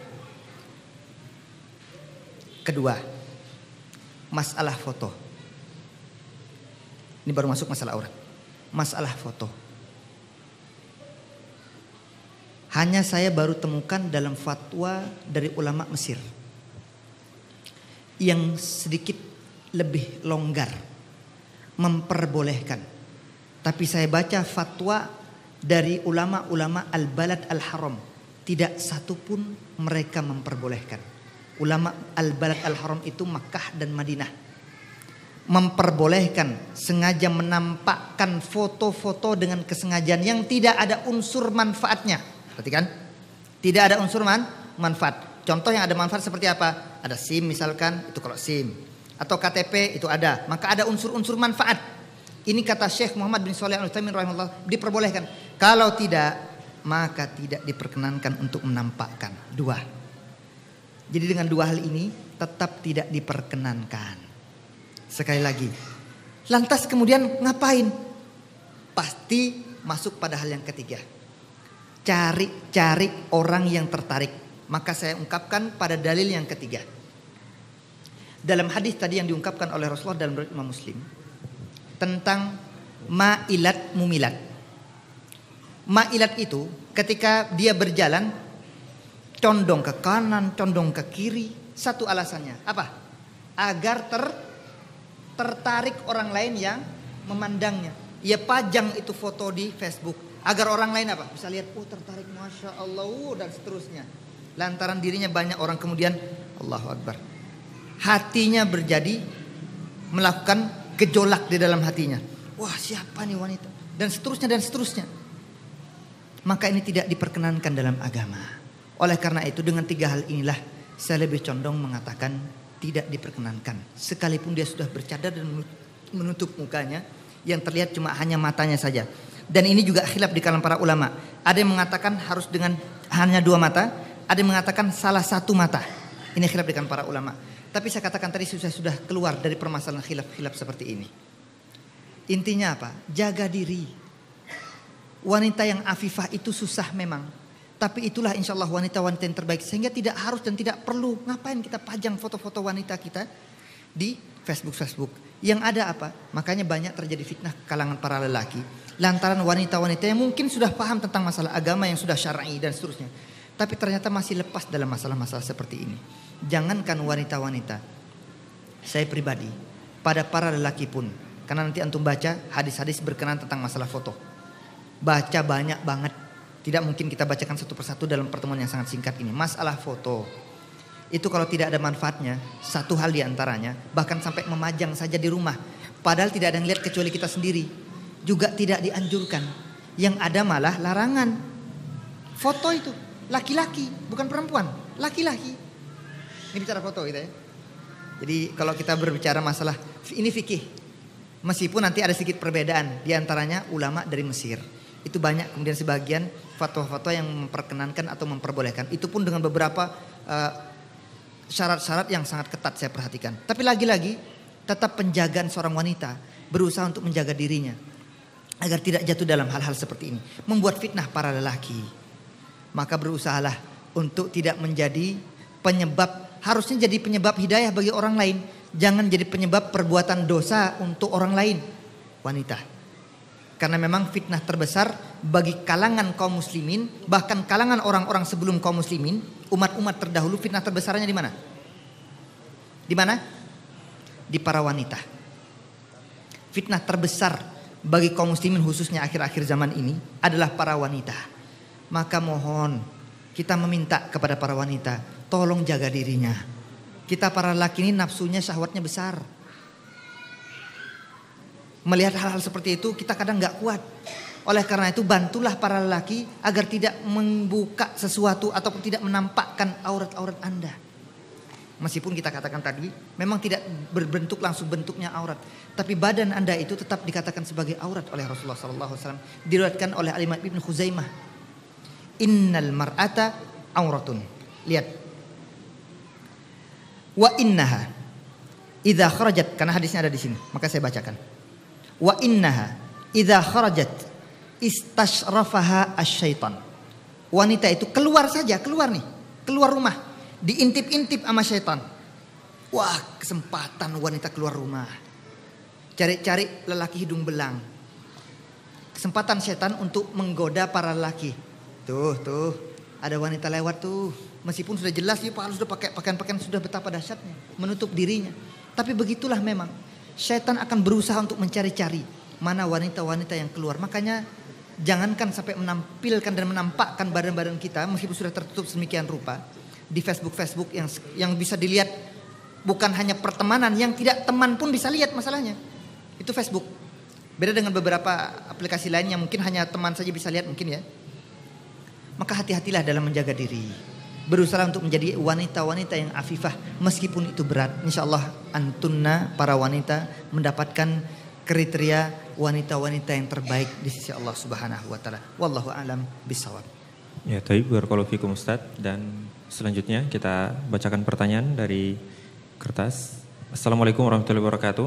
Kedua. Masalah foto. Ini baru masuk masalah aurat. Masalah foto. Hanya saya baru temukan dalam fatwa dari ulama Mesir yang sedikit lebih longgar, memperbolehkan. Tapi saya baca fatwa dari ulama-ulama al-balad al-haram, tidak satu pun mereka memperbolehkan. Ulama al-balad al-haram itu Makkah dan Madinah, memperbolehkan sengaja menampakkan foto-foto dengan kesengajaan yang tidak ada unsur manfaatnya. Perhatikan, tidak ada unsur man, manfaat. Contoh yang ada manfaat seperti apa? Ada SIM misalkan, itu kalau SIM. Atau K T P itu ada. Maka ada unsur-unsur manfaat. Ini kata Syekh Muhammad bin Shalih Al-Utsaimin rahimahullah, diperbolehkan. Kalau tidak, maka tidak diperkenankan untuk menampakkan. Dua. Jadi dengan dua hal ini tetap tidak diperkenankan. Sekali lagi. Lantas kemudian ngapain? Pasti masuk pada hal yang ketiga. Cari-cari orang yang tertarik. Maka saya ungkapkan pada dalil yang ketiga. Dalam hadis tadi yang diungkapkan oleh Rasulullah dalam riwayat Imam Muslim tentang ma'ilat mumilat. Ma'ilat itu ketika dia berjalan condong ke kanan, condong ke kiri. Satu alasannya apa? Agar ter, tertarik orang lain yang memandangnya. Ia pajang itu foto di Facebook. Agar orang lain apa? Bisa lihat, oh tertarik, Masya Allah, oh, dan seterusnya. Lantaran dirinya banyak orang kemudian, Allahu Akbar. Hatinya berjadi melakukan gejolak di dalam hatinya. Wah, siapa nih wanita? Dan seterusnya dan seterusnya. Maka ini tidak diperkenankan dalam agama. Oleh karena itu dengan tiga hal inilah saya lebih condong mengatakan tidak diperkenankan. Sekalipun dia sudah bercadar dan menutup mukanya, yang terlihat cuma hanya matanya saja. Dan ini juga khilaf di kalangan para ulama. Ada yang mengatakan harus dengan hanya dua mata, ada yang mengatakan salah satu mata. Ini khilaf di kalangan para ulama. Tapi saya katakan tadi sudah sudah keluar dari permasalahan khilaf-khilaf seperti ini. Intinya apa? Jaga diri. Wanita yang afifah itu susah memang. Tapi itulah insya Allah wanita-wanita yang terbaik. Sehingga tidak harus dan tidak perlu. Ngapain kita pajang foto-foto wanita kita di Facebook-Facebook. Yang ada apa? Makanya banyak terjadi fitnah kalangan para lelaki. Lantaran wanita-wanita yang mungkin sudah paham tentang masalah agama yang sudah syar'i dan seterusnya. Tapi ternyata masih lepas dalam masalah-masalah seperti ini. Jangankan wanita-wanita. Saya pribadi. Pada para lelaki pun. Karena nanti antum baca hadis-hadis berkenaan tentang masalah foto. Baca banyak banget. Tidak mungkin kita bacakan satu persatu dalam pertemuan yang sangat singkat ini. Masalah foto. Itu kalau tidak ada manfaatnya. Satu hal diantaranya. Bahkan sampai memajang saja di rumah. Padahal tidak ada yang lihat kecuali kita sendiri. Juga tidak dianjurkan. Yang ada malah larangan. Foto itu laki-laki, bukan perempuan, laki-laki. Ini bicara foto gitu ya. Jadi kalau kita berbicara masalah ini fikih, meskipun nanti ada sedikit perbedaan di antaranya ulama dari Mesir. Itu banyak kemudian sebagian fatwa-fatwa yang memperkenankan atau memperbolehkan. Itu pun dengan beberapa uh, syarat-syarat yang sangat ketat saya perhatikan. Tapi lagi-lagi tetap penjagaan seorang wanita berusaha untuk menjaga dirinya agar tidak jatuh dalam hal-hal seperti ini, membuat fitnah para lelaki. Maka berusahalah untuk tidak menjadi penyebab, harusnya jadi penyebab hidayah bagi orang lain, jangan jadi penyebab perbuatan dosa untuk orang lain, wanita. Karena memang fitnah terbesar bagi kalangan kaum muslimin, bahkan kalangan orang-orang sebelum kaum muslimin, umat-umat terdahulu, fitnah terbesarnya di mana? Di mana? Di para wanita. Fitnah terbesar bagi kaum muslimin khususnya akhir-akhir zaman ini adalah para wanita. Maka mohon kita meminta kepada para wanita, tolong jaga dirinya. Kita para laki ini nafsunya, syahwatnya besar. Melihat hal-hal seperti itu kita kadang gak kuat. Oleh karena itu bantulah para lelaki agar tidak membuka sesuatu ataupun tidak menampakkan aurat-aurat Anda. Meskipun kita katakan tadi memang tidak berbentuk langsung bentuknya aurat, tapi badan Anda itu tetap dikatakan sebagai aurat oleh Rasulullah sallallahu alaihi wasallam. Diriwayatkan oleh Al-Imam Ibnu Khuzaimah, innal mar'ata auratun. Lihat. Wa innaha idza kharajat, karena hadisnya ada di sini, maka saya bacakan. Wa innaha idza kharajat istashrafaha asyaitan. Wanita itu keluar saja, keluar nih, keluar rumah, diintip-intip sama syaitan. Wah, kesempatan wanita keluar rumah. Cari-cari lelaki hidung belang. Kesempatan setan untuk menggoda para lelaki. Tuh, tuh, ada wanita lewat tuh. Meskipun sudah jelas dia harus sudah pakai pakaian-pakaian sudah betapa dahsyatnya, menutup dirinya. Tapi begitulah memang. Setan akan berusaha untuk mencari-cari mana wanita-wanita yang keluar. Makanya jangankan sampai menampilkan dan menampakkan badan-badan kita meskipun sudah tertutup sedemikian rupa di Facebook-Facebook yang yang bisa dilihat bukan hanya pertemanan, yang tidak teman pun bisa lihat masalahnya. Itu Facebook. Beda dengan beberapa aplikasi lain yang mungkin hanya teman saja bisa lihat mungkin ya. Maka hati-hatilah dalam menjaga diri. Berusaha untuk menjadi wanita-wanita yang afifah meskipun itu berat. Insyaallah antunna para wanita mendapatkan kriteria wanita-wanita yang terbaik di sisi Allah Subhanahu wa taala. Wallahu a'lam bishawab. Ya, taib barakallahu fikum Ustaz, dan selanjutnya kita bacakan pertanyaan dari kertas. Assalamualaikum warahmatullahi wabarakatuh.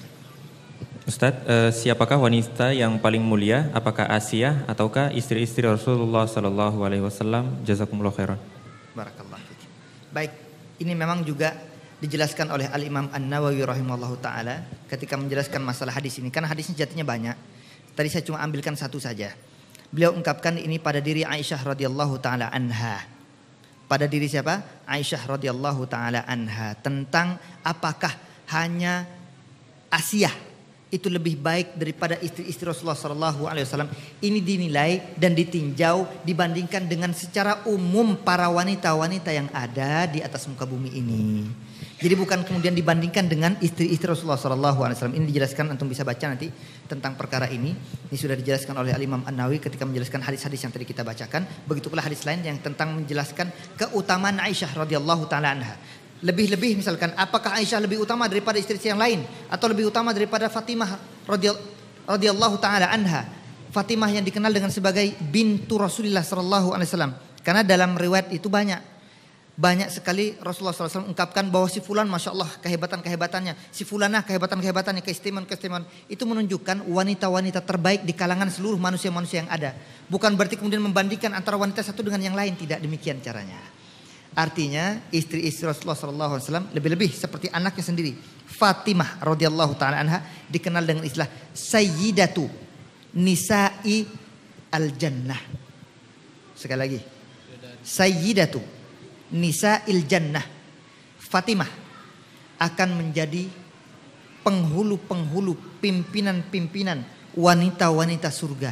Ustaz, eh, siapakah wanita yang paling mulia? Apakah Asiyah ataukah istri-istri Rasulullah sallallahu alaihi wasallam? Jazakumullah khairan. Barakallahu fiik. Baik, ini memang juga dijelaskan oleh Al-Imam An-Nawawi rahimahullahu taala ketika menjelaskan masalah hadis ini, karena hadisnya jatuhnya banyak. Tadi saya cuma ambilkan satu saja. Beliau ungkapkan ini pada diri Aisyah radhiyallahu taala anha. Pada diri siapa? Aisyah radhiyallahu taala anha, tentang apakah hanya Asiyah itu lebih baik daripada istri-istri Rasulullah sallallahu alaihi wasallam. Ini dinilai dan ditinjau dibandingkan dengan secara umum para wanita-wanita yang ada di atas muka bumi ini. Jadi bukan kemudian dibandingkan dengan istri-istri Rasulullah sallallahu alaihi wasallam. Ini dijelaskan, antum bisa baca nanti tentang perkara ini. Ini sudah dijelaskan oleh Al-Imam An-Nawawi ketika menjelaskan hadis-hadis yang tadi kita bacakan. Begitu pula hadis lain yang tentang menjelaskan keutamaan Aisyah radhiyallahu taala anha. Lebih-lebih misalkan apakah Aisyah lebih utama daripada istri-istri yang lain atau lebih utama daripada Fatimah radhiyallahu taala anha. Fatimah yang dikenal dengan sebagai bintu Rasulullah sallallahu alaihi wasallam. Karena dalam riwayat itu banyak banyak sekali Rasulullah sallallahu alaihi wasallam ungkapkan bahwa si fulan Masya Allah kehebatan-kehebatannya, si fulanah kehebatan-kehebatannya, keistimewaan-keistimewaan. Itu menunjukkan wanita-wanita terbaik di kalangan seluruh manusia-manusia yang ada. Bukan berarti kemudian membandingkan antara wanita satu dengan yang lain, tidak demikian caranya. Artinya istri-istri Rasulullah sallallahu alaihi wasallam lebih-lebih seperti anaknya sendiri, Fatimah radhiyallahu taala anha, dikenal dengan istilah Sayyidatu Nisa'i al-Jannah. Sekali lagi, Sayyidatu Nisa'il Jannah. Fatimah akan menjadi penghulu-penghulu, pimpinan-pimpinan wanita-wanita surga.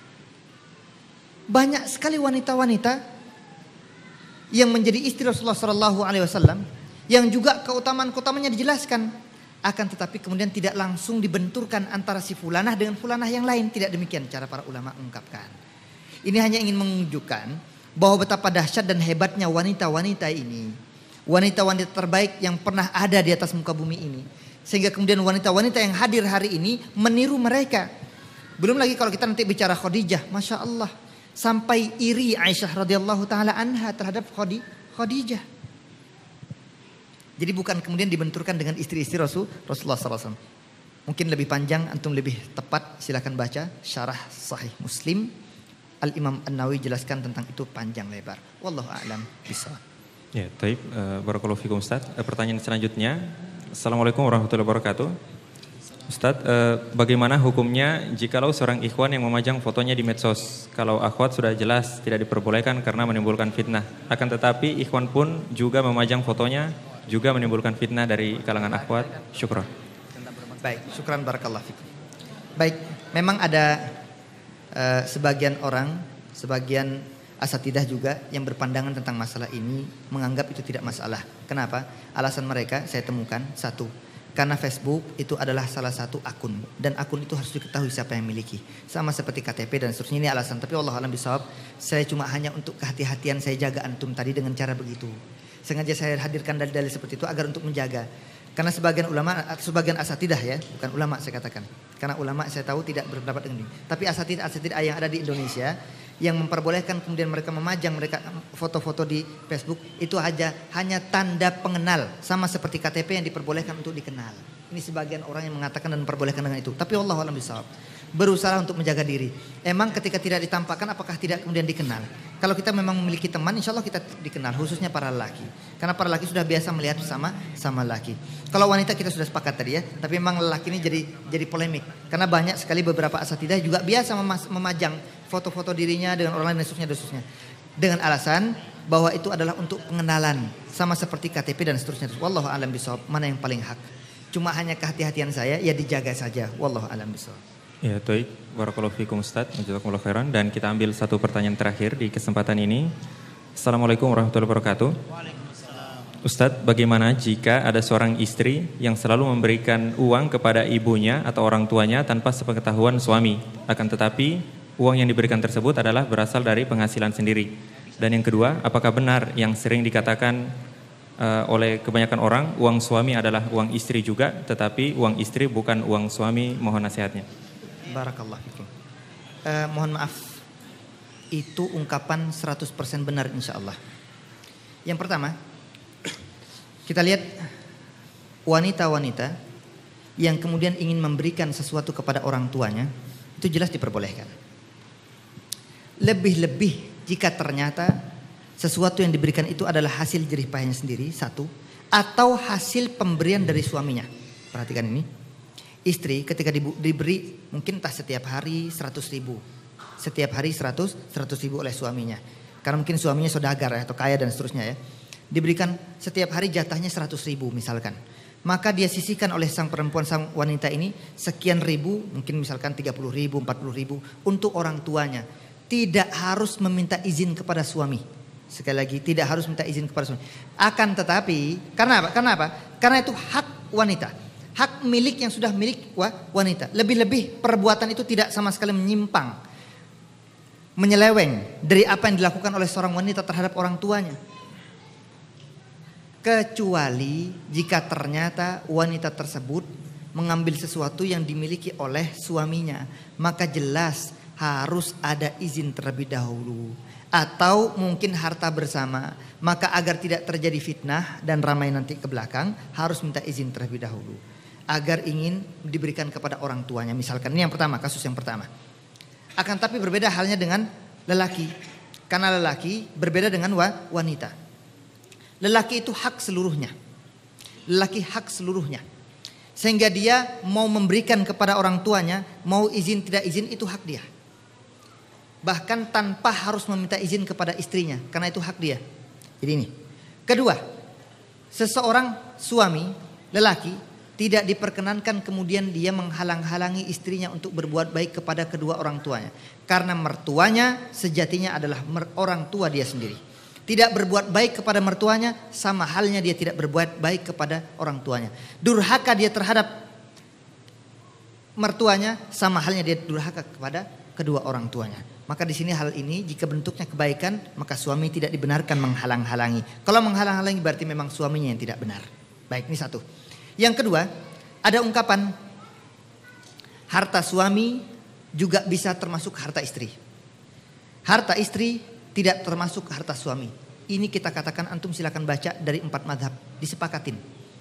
Banyak sekali wanita-wanita yang menjadi istri Rasulullah sallallahu alaihi wasallam yang juga keutamaan-keutamanya dijelaskan, akan tetapi kemudian tidak langsung dibenturkan antara si fulanah dengan fulanah yang lain. Tidak demikian cara para ulama mengungkapkan. Ini hanya ingin menunjukkan bahwa betapa dahsyat dan hebatnya wanita-wanita ini, wanita-wanita terbaik yang pernah ada di atas muka bumi ini, sehingga kemudian wanita-wanita yang hadir hari ini meniru mereka. Belum lagi kalau kita nanti bicara Khadijah, Masya Allah, sampai iri Aisyah radhiyallahu taala anha terhadap Khadijah. Jadi bukan kemudian dibenturkan dengan istri-istri Rasul Rasulullah sallallahu alaihi wasallam. Mungkin lebih panjang, antum lebih tepat silakan baca syarah Sahih Muslim. Al-Imam An-Nawawi jelaskan tentang itu panjang lebar. Wallahu a'lam bishawab. Ya, taib. Uh, barakallahu fikum Ustaz. Uh, pertanyaan selanjutnya. Assalamualaikum warahmatullahi wabarakatuh. Ustaz, uh, bagaimana hukumnya jikalau seorang ikhwan yang memajang fotonya di medsos? Kalau akhwat sudah jelas tidak diperbolehkan karena menimbulkan fitnah. Akan tetapi ikhwan pun juga memajang fotonya, juga menimbulkan fitnah dari kalangan akhwat. Syukran. Baik, syukran barakallahu fikum. Baik, memang ada uh, sebagian orang, sebagian asatidah juga yang berpandangan tentang masalah ini, menganggap itu tidak masalah. Kenapa? Alasan mereka saya temukan satu, karena Facebook itu adalah salah satu akun, dan akun itu harus diketahui siapa yang miliki. Sama seperti K T P dan seterusnya, ini alasan. Tapi Allah alam bisawab, saya cuma hanya untuk kehati-hatian saya jaga antum tadi dengan cara begitu. Sengaja saya hadirkan dalil-dalil seperti itu agar untuk menjaga. Karena sebagian ulama, sebagian asatidah ya, bukan ulama saya katakan. Karena ulama saya tahu tidak berpendapat dengan ini. Tapi asatidah-asatidah yang ada di Indonesia yang memperbolehkan kemudian mereka memajang mereka foto-foto di Facebook itu aja hanya tanda pengenal, sama seperti K T P yang diperbolehkan untuk dikenal. Ini sebagian orang yang mengatakan dan memperbolehkan dengan itu. Tapi wallahu a'lam bishawab. Berusaha untuk menjaga diri. Emang ketika tidak ditampakkan apakah tidak kemudian dikenal? Kalau kita memang memiliki teman, insya Allah kita dikenal, khususnya para lelaki. Karena para lelaki sudah biasa melihat sama sama lelaki. Kalau wanita kita sudah sepakat tadi ya, tapi memang lelaki ini jadi jadi polemik. Karena banyak sekali beberapa asatidah juga biasa memas- memajang foto-foto dirinya dengan orang lain dan seterusnya, dan seterusnya. Dengan alasan bahwa itu adalah untuk pengenalan, sama seperti K T P dan seterusnya. Wallahu a'lam bishawab, mana yang paling hak. Cuma hanya kehati-hatian saya, ya dijaga saja. Wallahu a'lam bishawab. Ya, baik. Barakallahu fikum Ustaz. Jazakumullah khairan. Dan kita ambil satu pertanyaan terakhir di kesempatan ini. Assalamualaikum warahmatullahi wabarakatuh. Waalaikumsalam. Ustadz, bagaimana jika ada seorang istri yang selalu memberikan uang kepada ibunya atau orang tuanya tanpa sepengetahuan suami? Akan tetapi, uang yang diberikan tersebut adalah berasal dari penghasilan sendiri. Dan yang kedua, apakah benar yang sering dikatakan uh, oleh kebanyakan orang, uang suami adalah uang istri juga, tetapi uang istri bukan uang suami? Mohon nasihatnya. Barakallah fikum. Uh, mohon maaf, itu ungkapan seratus persen benar insya Allah. Yang pertama, kita lihat wanita-wanita yang kemudian ingin memberikan sesuatu kepada orang tuanya, itu jelas diperbolehkan. Lebih-lebih jika ternyata sesuatu yang diberikan itu adalah hasil jerih payahnya sendiri, satu, atau hasil pemberian dari suaminya. Perhatikan ini. Istri ketika diberi mungkin entah setiap hari seratus ribu. Setiap hari seratus, seratus ribu oleh suaminya. Karena mungkin suaminya saudagar ya, atau kaya dan seterusnya ya. Diberikan setiap hari jatahnya seratus ribu misalkan. Maka dia sisihkan oleh sang perempuan, sang wanita ini sekian ribu, mungkin misalkan tiga puluh ribu, empat puluh ribu untuk orang tuanya. Tidak harus meminta izin kepada suami. Sekali lagi, tidak harus minta izin kepada suami. Akan tetapi, karena apa? Karena apa? Karena itu hak wanita. Hak milik yang sudah milik wanita. Lebih-lebih perbuatan itu tidak sama sekali menyimpang, menyeleweng dari apa yang dilakukan oleh seorang wanita terhadap orang tuanya. Kecuali jika ternyata wanita tersebut mengambil sesuatu yang dimiliki oleh suaminya. Maka jelas harus ada izin terlebih dahulu. Atau mungkin harta bersama. Maka agar tidak terjadi fitnah dan ramai nanti ke belakang, harus minta izin terlebih dahulu. Agar ingin diberikan kepada orang tuanya. Misalkan ini yang pertama, kasus yang pertama. Akan tapi berbeda halnya dengan lelaki. Karena lelaki berbeda dengan wanita. Lelaki itu hak seluruhnya. Lelaki hak seluruhnya. Sehingga dia mau memberikan kepada orang tuanya, mau izin tidak izin itu hak dia. Bahkan tanpa harus meminta izin kepada istrinya. Karena itu hak dia. Jadi ini. Kedua, seseorang suami, lelaki, tidak diperkenankan kemudian dia menghalang-halangi istrinya untuk berbuat baik kepada kedua orang tuanya. Karena mertuanya sejatinya adalah orang tua dia sendiri. Tidak berbuat baik kepada mertuanya, sama halnya dia tidak berbuat baik kepada orang tuanya. Durhaka dia terhadap mertuanya, sama halnya dia durhaka kepada kedua orang tuanya. Maka di sini hal ini jika bentuknya kebaikan, maka suami tidak dibenarkan menghalang-halangi. Kalau menghalang-halangi berarti memang suaminya yang tidak benar. Baik, ini satu. Yang kedua, ada ungkapan harta suami juga bisa termasuk harta istri. Harta istri tidak termasuk harta suami. Ini kita katakan, antum silakan baca dari empat madhab, disepakatin.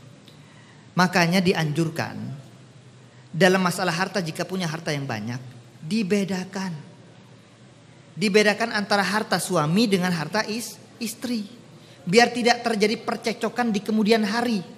Makanya dianjurkan dalam masalah harta jika punya harta yang banyak, dibedakan. Dibedakan antara harta suami dengan harta is, istri. Biar tidak terjadi percekcokan di kemudian hari.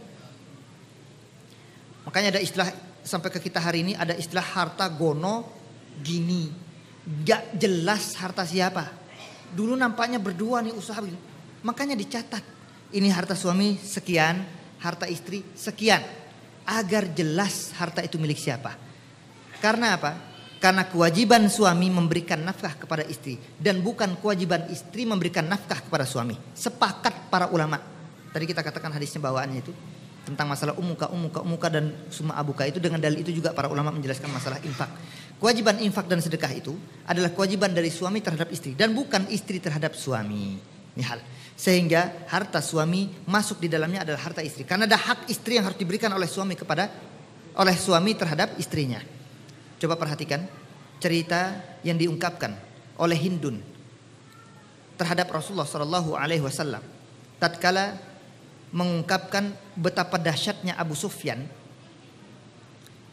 Makanya ada istilah sampai ke kita hari ini, ada istilah harta gono gini. Gak jelas harta siapa. Dulu nampaknya berdua nih usaha begini. Makanya dicatat. Ini harta suami sekian, harta istri sekian. Agar jelas harta itu milik siapa. Karena apa? Karena kewajiban suami memberikan nafkah kepada istri. Dan bukan kewajiban istri memberikan nafkah kepada suami. Sepakat para ulama. Tadi kita katakan hadisnya bawaannya itu. Tentang masalah umuka, umuka, umuka dan summa abuka itu, dengan dalil itu juga para ulama menjelaskan masalah infak. Kewajiban infak dan sedekah itu adalah kewajiban dari suami terhadap istri dan bukan istri terhadap suami. Ini hal. Sehingga harta suami masuk di dalamnya adalah harta istri. Karena ada hak istri yang harus diberikan oleh suami kepada oleh suami terhadap istrinya. Coba perhatikan cerita yang diungkapkan oleh Hindun terhadap Rasulullah Shallallahu Alaihi Wasallam. Tatkala mengungkapkan betapa dahsyatnya Abu Sufyan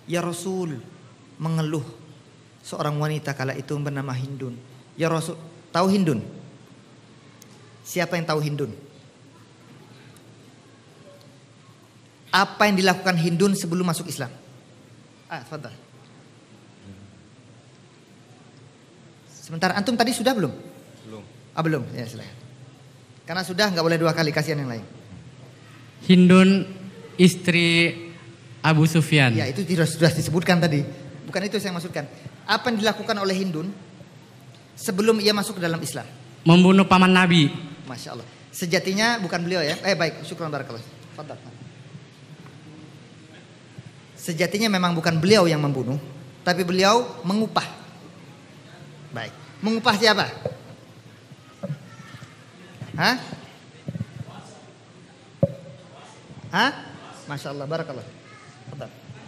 Ya Rasul, mengeluh seorang wanita kala itu bernama Hindun. Ya Rasul, tahu Hindun? Siapa yang tahu Hindun? Apa yang dilakukan Hindun sebelum masuk Islam? Ah, tafadhal. Sebentar, antum tadi sudah belum? Belum. Ah, belum. Ya, silakan. Karena sudah nggak boleh dua kali, kasihan yang lain. Hindun istri Abu Sufyan. Ya, itu tidak sudah disebutkan tadi. Bukan itu yang saya maksudkan. Apa yang dilakukan oleh Hindun sebelum ia masuk ke dalam Islam? Membunuh paman Nabi. Masya Allah. Sejatinya bukan beliau ya. Eh baik, syukran barakallah. Fadal. Sejatinya memang bukan beliau yang membunuh, tapi beliau mengupah. Baik. Mengupah siapa? Hah? Hah? Masya Allah, barakallah. Fadal.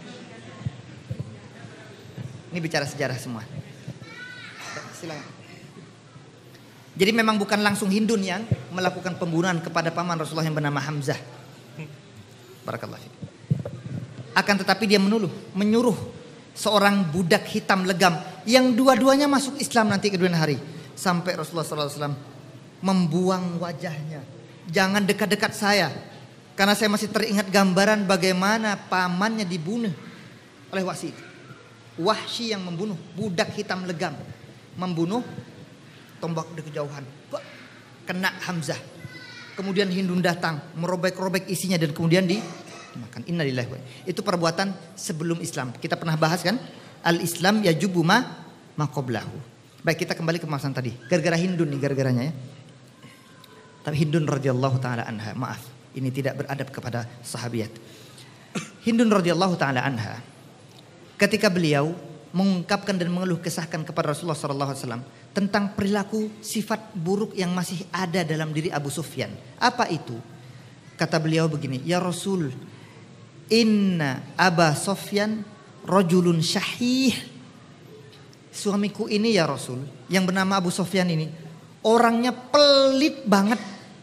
Ini bicara sejarah semua. Silakan. Jadi memang bukan langsung Hindun yang melakukan pembunuhan kepada paman Rasulullah yang bernama Hamzah. Barakallah. Akan tetapi dia menuduh, menyuruh seorang budak hitam legam yang dua-duanya masuk Islam nanti kemudian hari. Sampai Rasulullah shallallahu alaihi wasallam membuang wajahnya. Jangan dekat-dekat saya. Karena saya masih teringat gambaran bagaimana pamannya dibunuh oleh Wahsy. Wahsy yang membunuh budak hitam legam. Membunuh tombak di kejauhan. Kena Hamzah. Kemudian Hindun datang. Merobek-robek isinya dan kemudian dimakan. Innalillahi wa itu perbuatan sebelum Islam. Kita pernah bahas kan? Al-Islam yajubu ma maqoblahu. Baik, kita kembali ke pembahasan tadi. Gara-gara Hindun nih gara-garanya ya. Tapi Hindun radhiyallahu ta'ala anha. Maaf. Ini tidak beradab kepada sahabiat. Hindun radhiyallahu ta'ala anha. Ketika beliau mengungkapkan dan mengeluh kesahkan kepada Rasulullah shallallahu alaihi wasallam tentang perilaku sifat buruk yang masih ada dalam diri Abu Sufyan. Apa itu? Kata beliau begini, ya Rasul, inna Aba Sufyan rajulun syahih. Suamiku ini ya Rasul, yang bernama Abu Sufyan ini, orangnya pelit banget.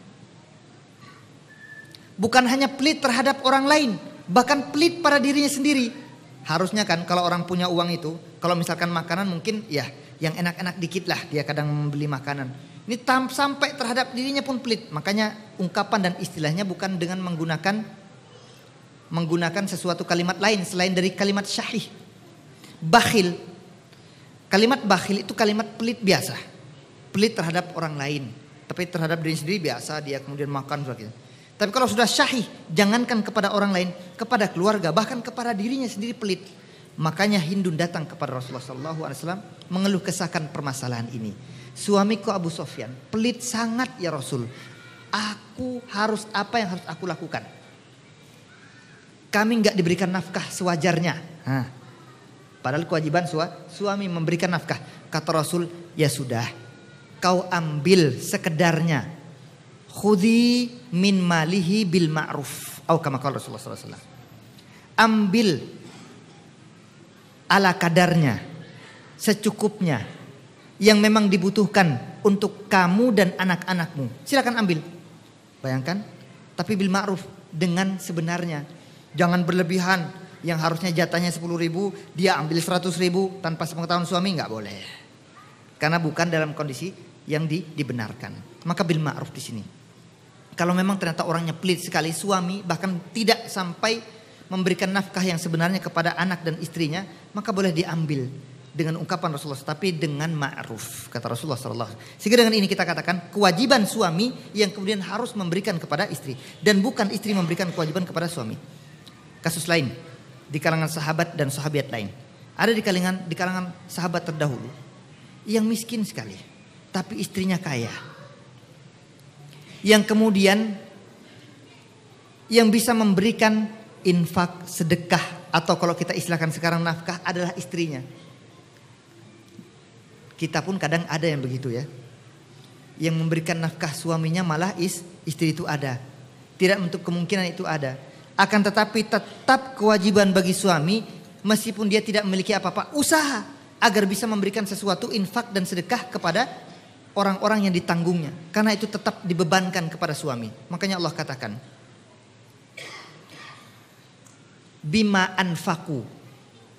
Bukan hanya pelit terhadap orang lain, bahkan pelit pada dirinya sendiri. Harusnya kan kalau orang punya uang itu, kalau misalkan makanan mungkin ya yang enak-enak dikit lah dia kadang membeli makanan. Ini tam, sampai terhadap dirinya pun pelit. Makanya ungkapan dan istilahnya bukan dengan menggunakan menggunakan sesuatu kalimat lain selain dari kalimat syahih. Bakhil. Kalimat bakhil itu kalimat pelit biasa. Pelit terhadap orang lain. Tapi terhadap diri sendiri biasa dia kemudian makan sebagainya. Tapi kalau sudah syahih, jangankan kepada orang lain, kepada keluarga, bahkan kepada dirinya sendiri pelit. Makanya Hindun datang kepada Rasulullah shallallahu alaihi wasallam mengeluh kesahkan permasalahan ini. Suamiku Abu Sufyan pelit sangat ya Rasul. Aku harus apa yang harus aku lakukan? Kami nggak diberikan nafkah sewajarnya. Hah. Padahal kewajiban suami memberikan nafkah. Kata Rasul, ya sudah, kau ambil sekedarnya. Khudhi min malihi bil ma'ruf. Atau kama qala Rasulullah sallallahu alaihi wasallam. Ambil ala kadarnya, secukupnya, yang memang dibutuhkan untuk kamu dan anak-anakmu. Silakan ambil. Bayangkan, tapi bil ma'ruf, dengan sebenarnya. Jangan berlebihan, yang harusnya jatahnya sepuluh ribu, dia ambil seratus ribu tanpa sepengetahuan suami, nggak boleh. Karena bukan dalam kondisi yang di, dibenarkan. Maka bil ma'ruf di sini. Kalau memang ternyata orangnya pelit sekali, suami bahkan tidak sampai memberikan nafkah yang sebenarnya kepada anak dan istrinya, maka boleh diambil dengan ungkapan Rasulullah, tapi dengan ma'ruf, kata Rasulullah sallallahu alaihi wasallam. Sehingga dengan ini kita katakan kewajiban suami yang kemudian harus memberikan kepada istri, dan bukan istri memberikan kewajiban kepada suami. Kasus lain di kalangan sahabat dan sahabiat lain, ada di kalangan di kalangan sahabat terdahulu yang miskin sekali, tapi istrinya kaya. Yang kemudian yang bisa memberikan infak, sedekah, atau kalau kita istilahkan sekarang nafkah adalah istrinya. Kita pun kadang ada yang begitu ya. Yang memberikan nafkah suaminya malah is, istri itu ada. Tidak menutup kemungkinan itu ada. Akan tetapi tetap kewajiban bagi suami, meskipun dia tidak memiliki apa-apa, usaha agar bisa memberikan sesuatu infak dan sedekah kepada orang-orang yang ditanggungnya. Karena itu tetap dibebankan kepada suami. Makanya Allah katakan, bima anfaku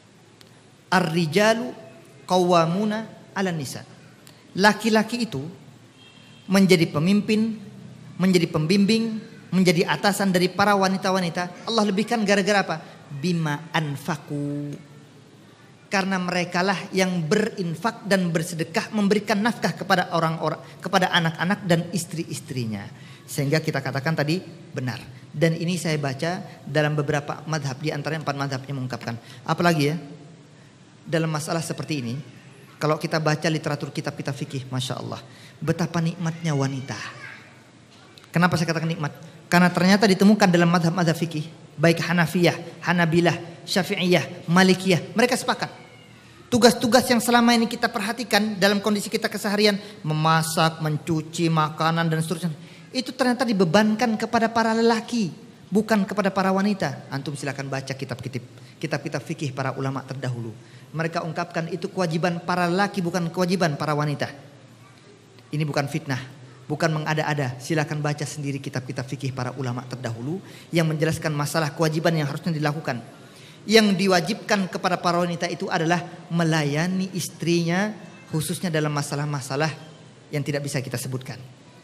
ar-rijalu qawwamuna 'alan nisa. Laki-laki itu menjadi pemimpin, menjadi pembimbing, menjadi atasan dari para wanita-wanita. Allah lebihkan gara-gara apa? Bima anfaku. Karena merekalah yang berinfak dan bersedekah, memberikan nafkah kepada orang-orang, kepada anak-anak dan istri-istrinya. Sehingga kita katakan tadi benar. Dan ini saya baca dalam beberapa madhab, di antaranya empat madhab yang mengungkapkan. Apalagi ya, dalam masalah seperti ini, kalau kita baca literatur kitab-kitab fikih, Masya Allah, betapa nikmatnya wanita. Kenapa saya katakan nikmat? Karena ternyata ditemukan dalam madhab-madhab fikih, baik Hanafiyah, Hanabilah, Syafi'iyah, Malikiyah, mereka sepakat. Tugas-tugas yang selama ini kita perhatikan dalam kondisi kita keseharian, memasak, mencuci makanan dan seterusnya, itu ternyata dibebankan kepada para lelaki, bukan kepada para wanita. Antum silakan baca kitab-kitab kitab-kitab fikih para ulama terdahulu. Mereka ungkapkan itu kewajiban para lelaki, bukan kewajiban para wanita. Ini bukan fitnah, bukan mengada-ada. Silakan baca sendiri kitab-kitab fikih para ulama terdahulu yang menjelaskan masalah kewajiban yang harusnya dilakukan. Yang diwajibkan kepada para wanita itu adalah melayani istrinya, khususnya dalam masalah-masalah yang tidak bisa kita sebutkan.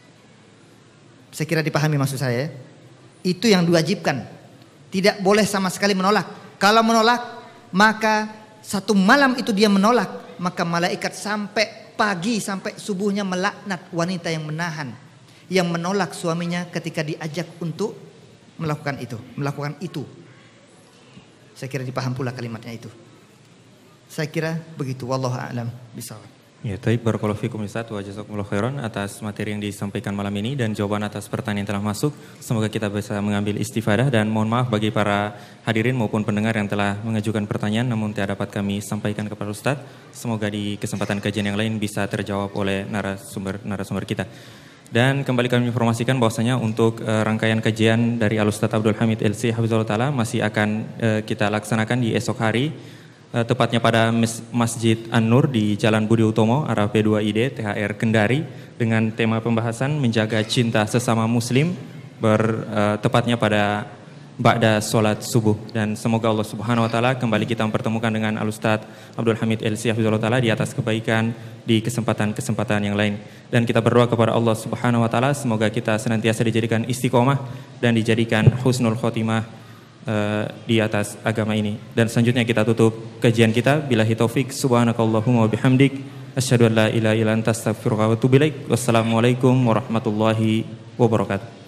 Saya kira dipahami maksud saya. Itu yang diwajibkan. Tidak boleh sama sekali menolak. Kalau menolak, maka satu malam itu dia menolak, maka malaikat sampai pagi, sampai subuhnya melaknat wanita yang menahan, yang menolak suaminya ketika diajak untuk melakukan itu, melakukan itu. Saya kira dipaham pula kalimatnya itu. Saya kira begitu. Wallahu a'lam bishawab. Ya, taib, barakallahu fikum Ustaz wa jazakumullahu khairan atas materi yang disampaikan malam ini dan jawaban atas pertanyaan yang telah masuk. Semoga kita bisa mengambil istifadah dan mohon maaf bagi para hadirin maupun pendengar yang telah mengajukan pertanyaan namun tidak dapat kami sampaikan kepada Ustaz. Semoga di kesempatan kajian yang lain bisa terjawab oleh narasumber-narasumber kita. Dan kembali kami informasikan bahwasanya untuk uh, rangkaian kajian dari Al-Ustaz Abdul Hamid L C Hafizahullah Ta'ala masih akan uh, kita laksanakan di esok hari, uh, tepatnya pada Masjid An-Nur di Jalan Budi Utomo, arah P dua I D T H R Kendari, dengan tema pembahasan menjaga cinta sesama muslim, ber, uh, tepatnya pada ba'da sholat subuh. Dan semoga Allah Subhanahu Wa Ta'ala kembali kita mempertemukan dengan Al-Ustaz Abdul Hamid L C Hafizahullah Ta'ala di atas kebaikan di kesempatan-kesempatan yang lain. Dan kita berdoa kepada Allah Subhanahu Wa Ta'ala semoga kita senantiasa dijadikan istiqomah dan dijadikan husnul khotimah uh, di atas agama ini. Dan selanjutnya kita tutup kajian kita. Billahi taufik, subhanakallahumma wa bihamdik, asyhadu an la ilaha illa anta astaghfiruka wa atubu ilaik. Wassalamualaikum warahmatullahi wabarakatuh.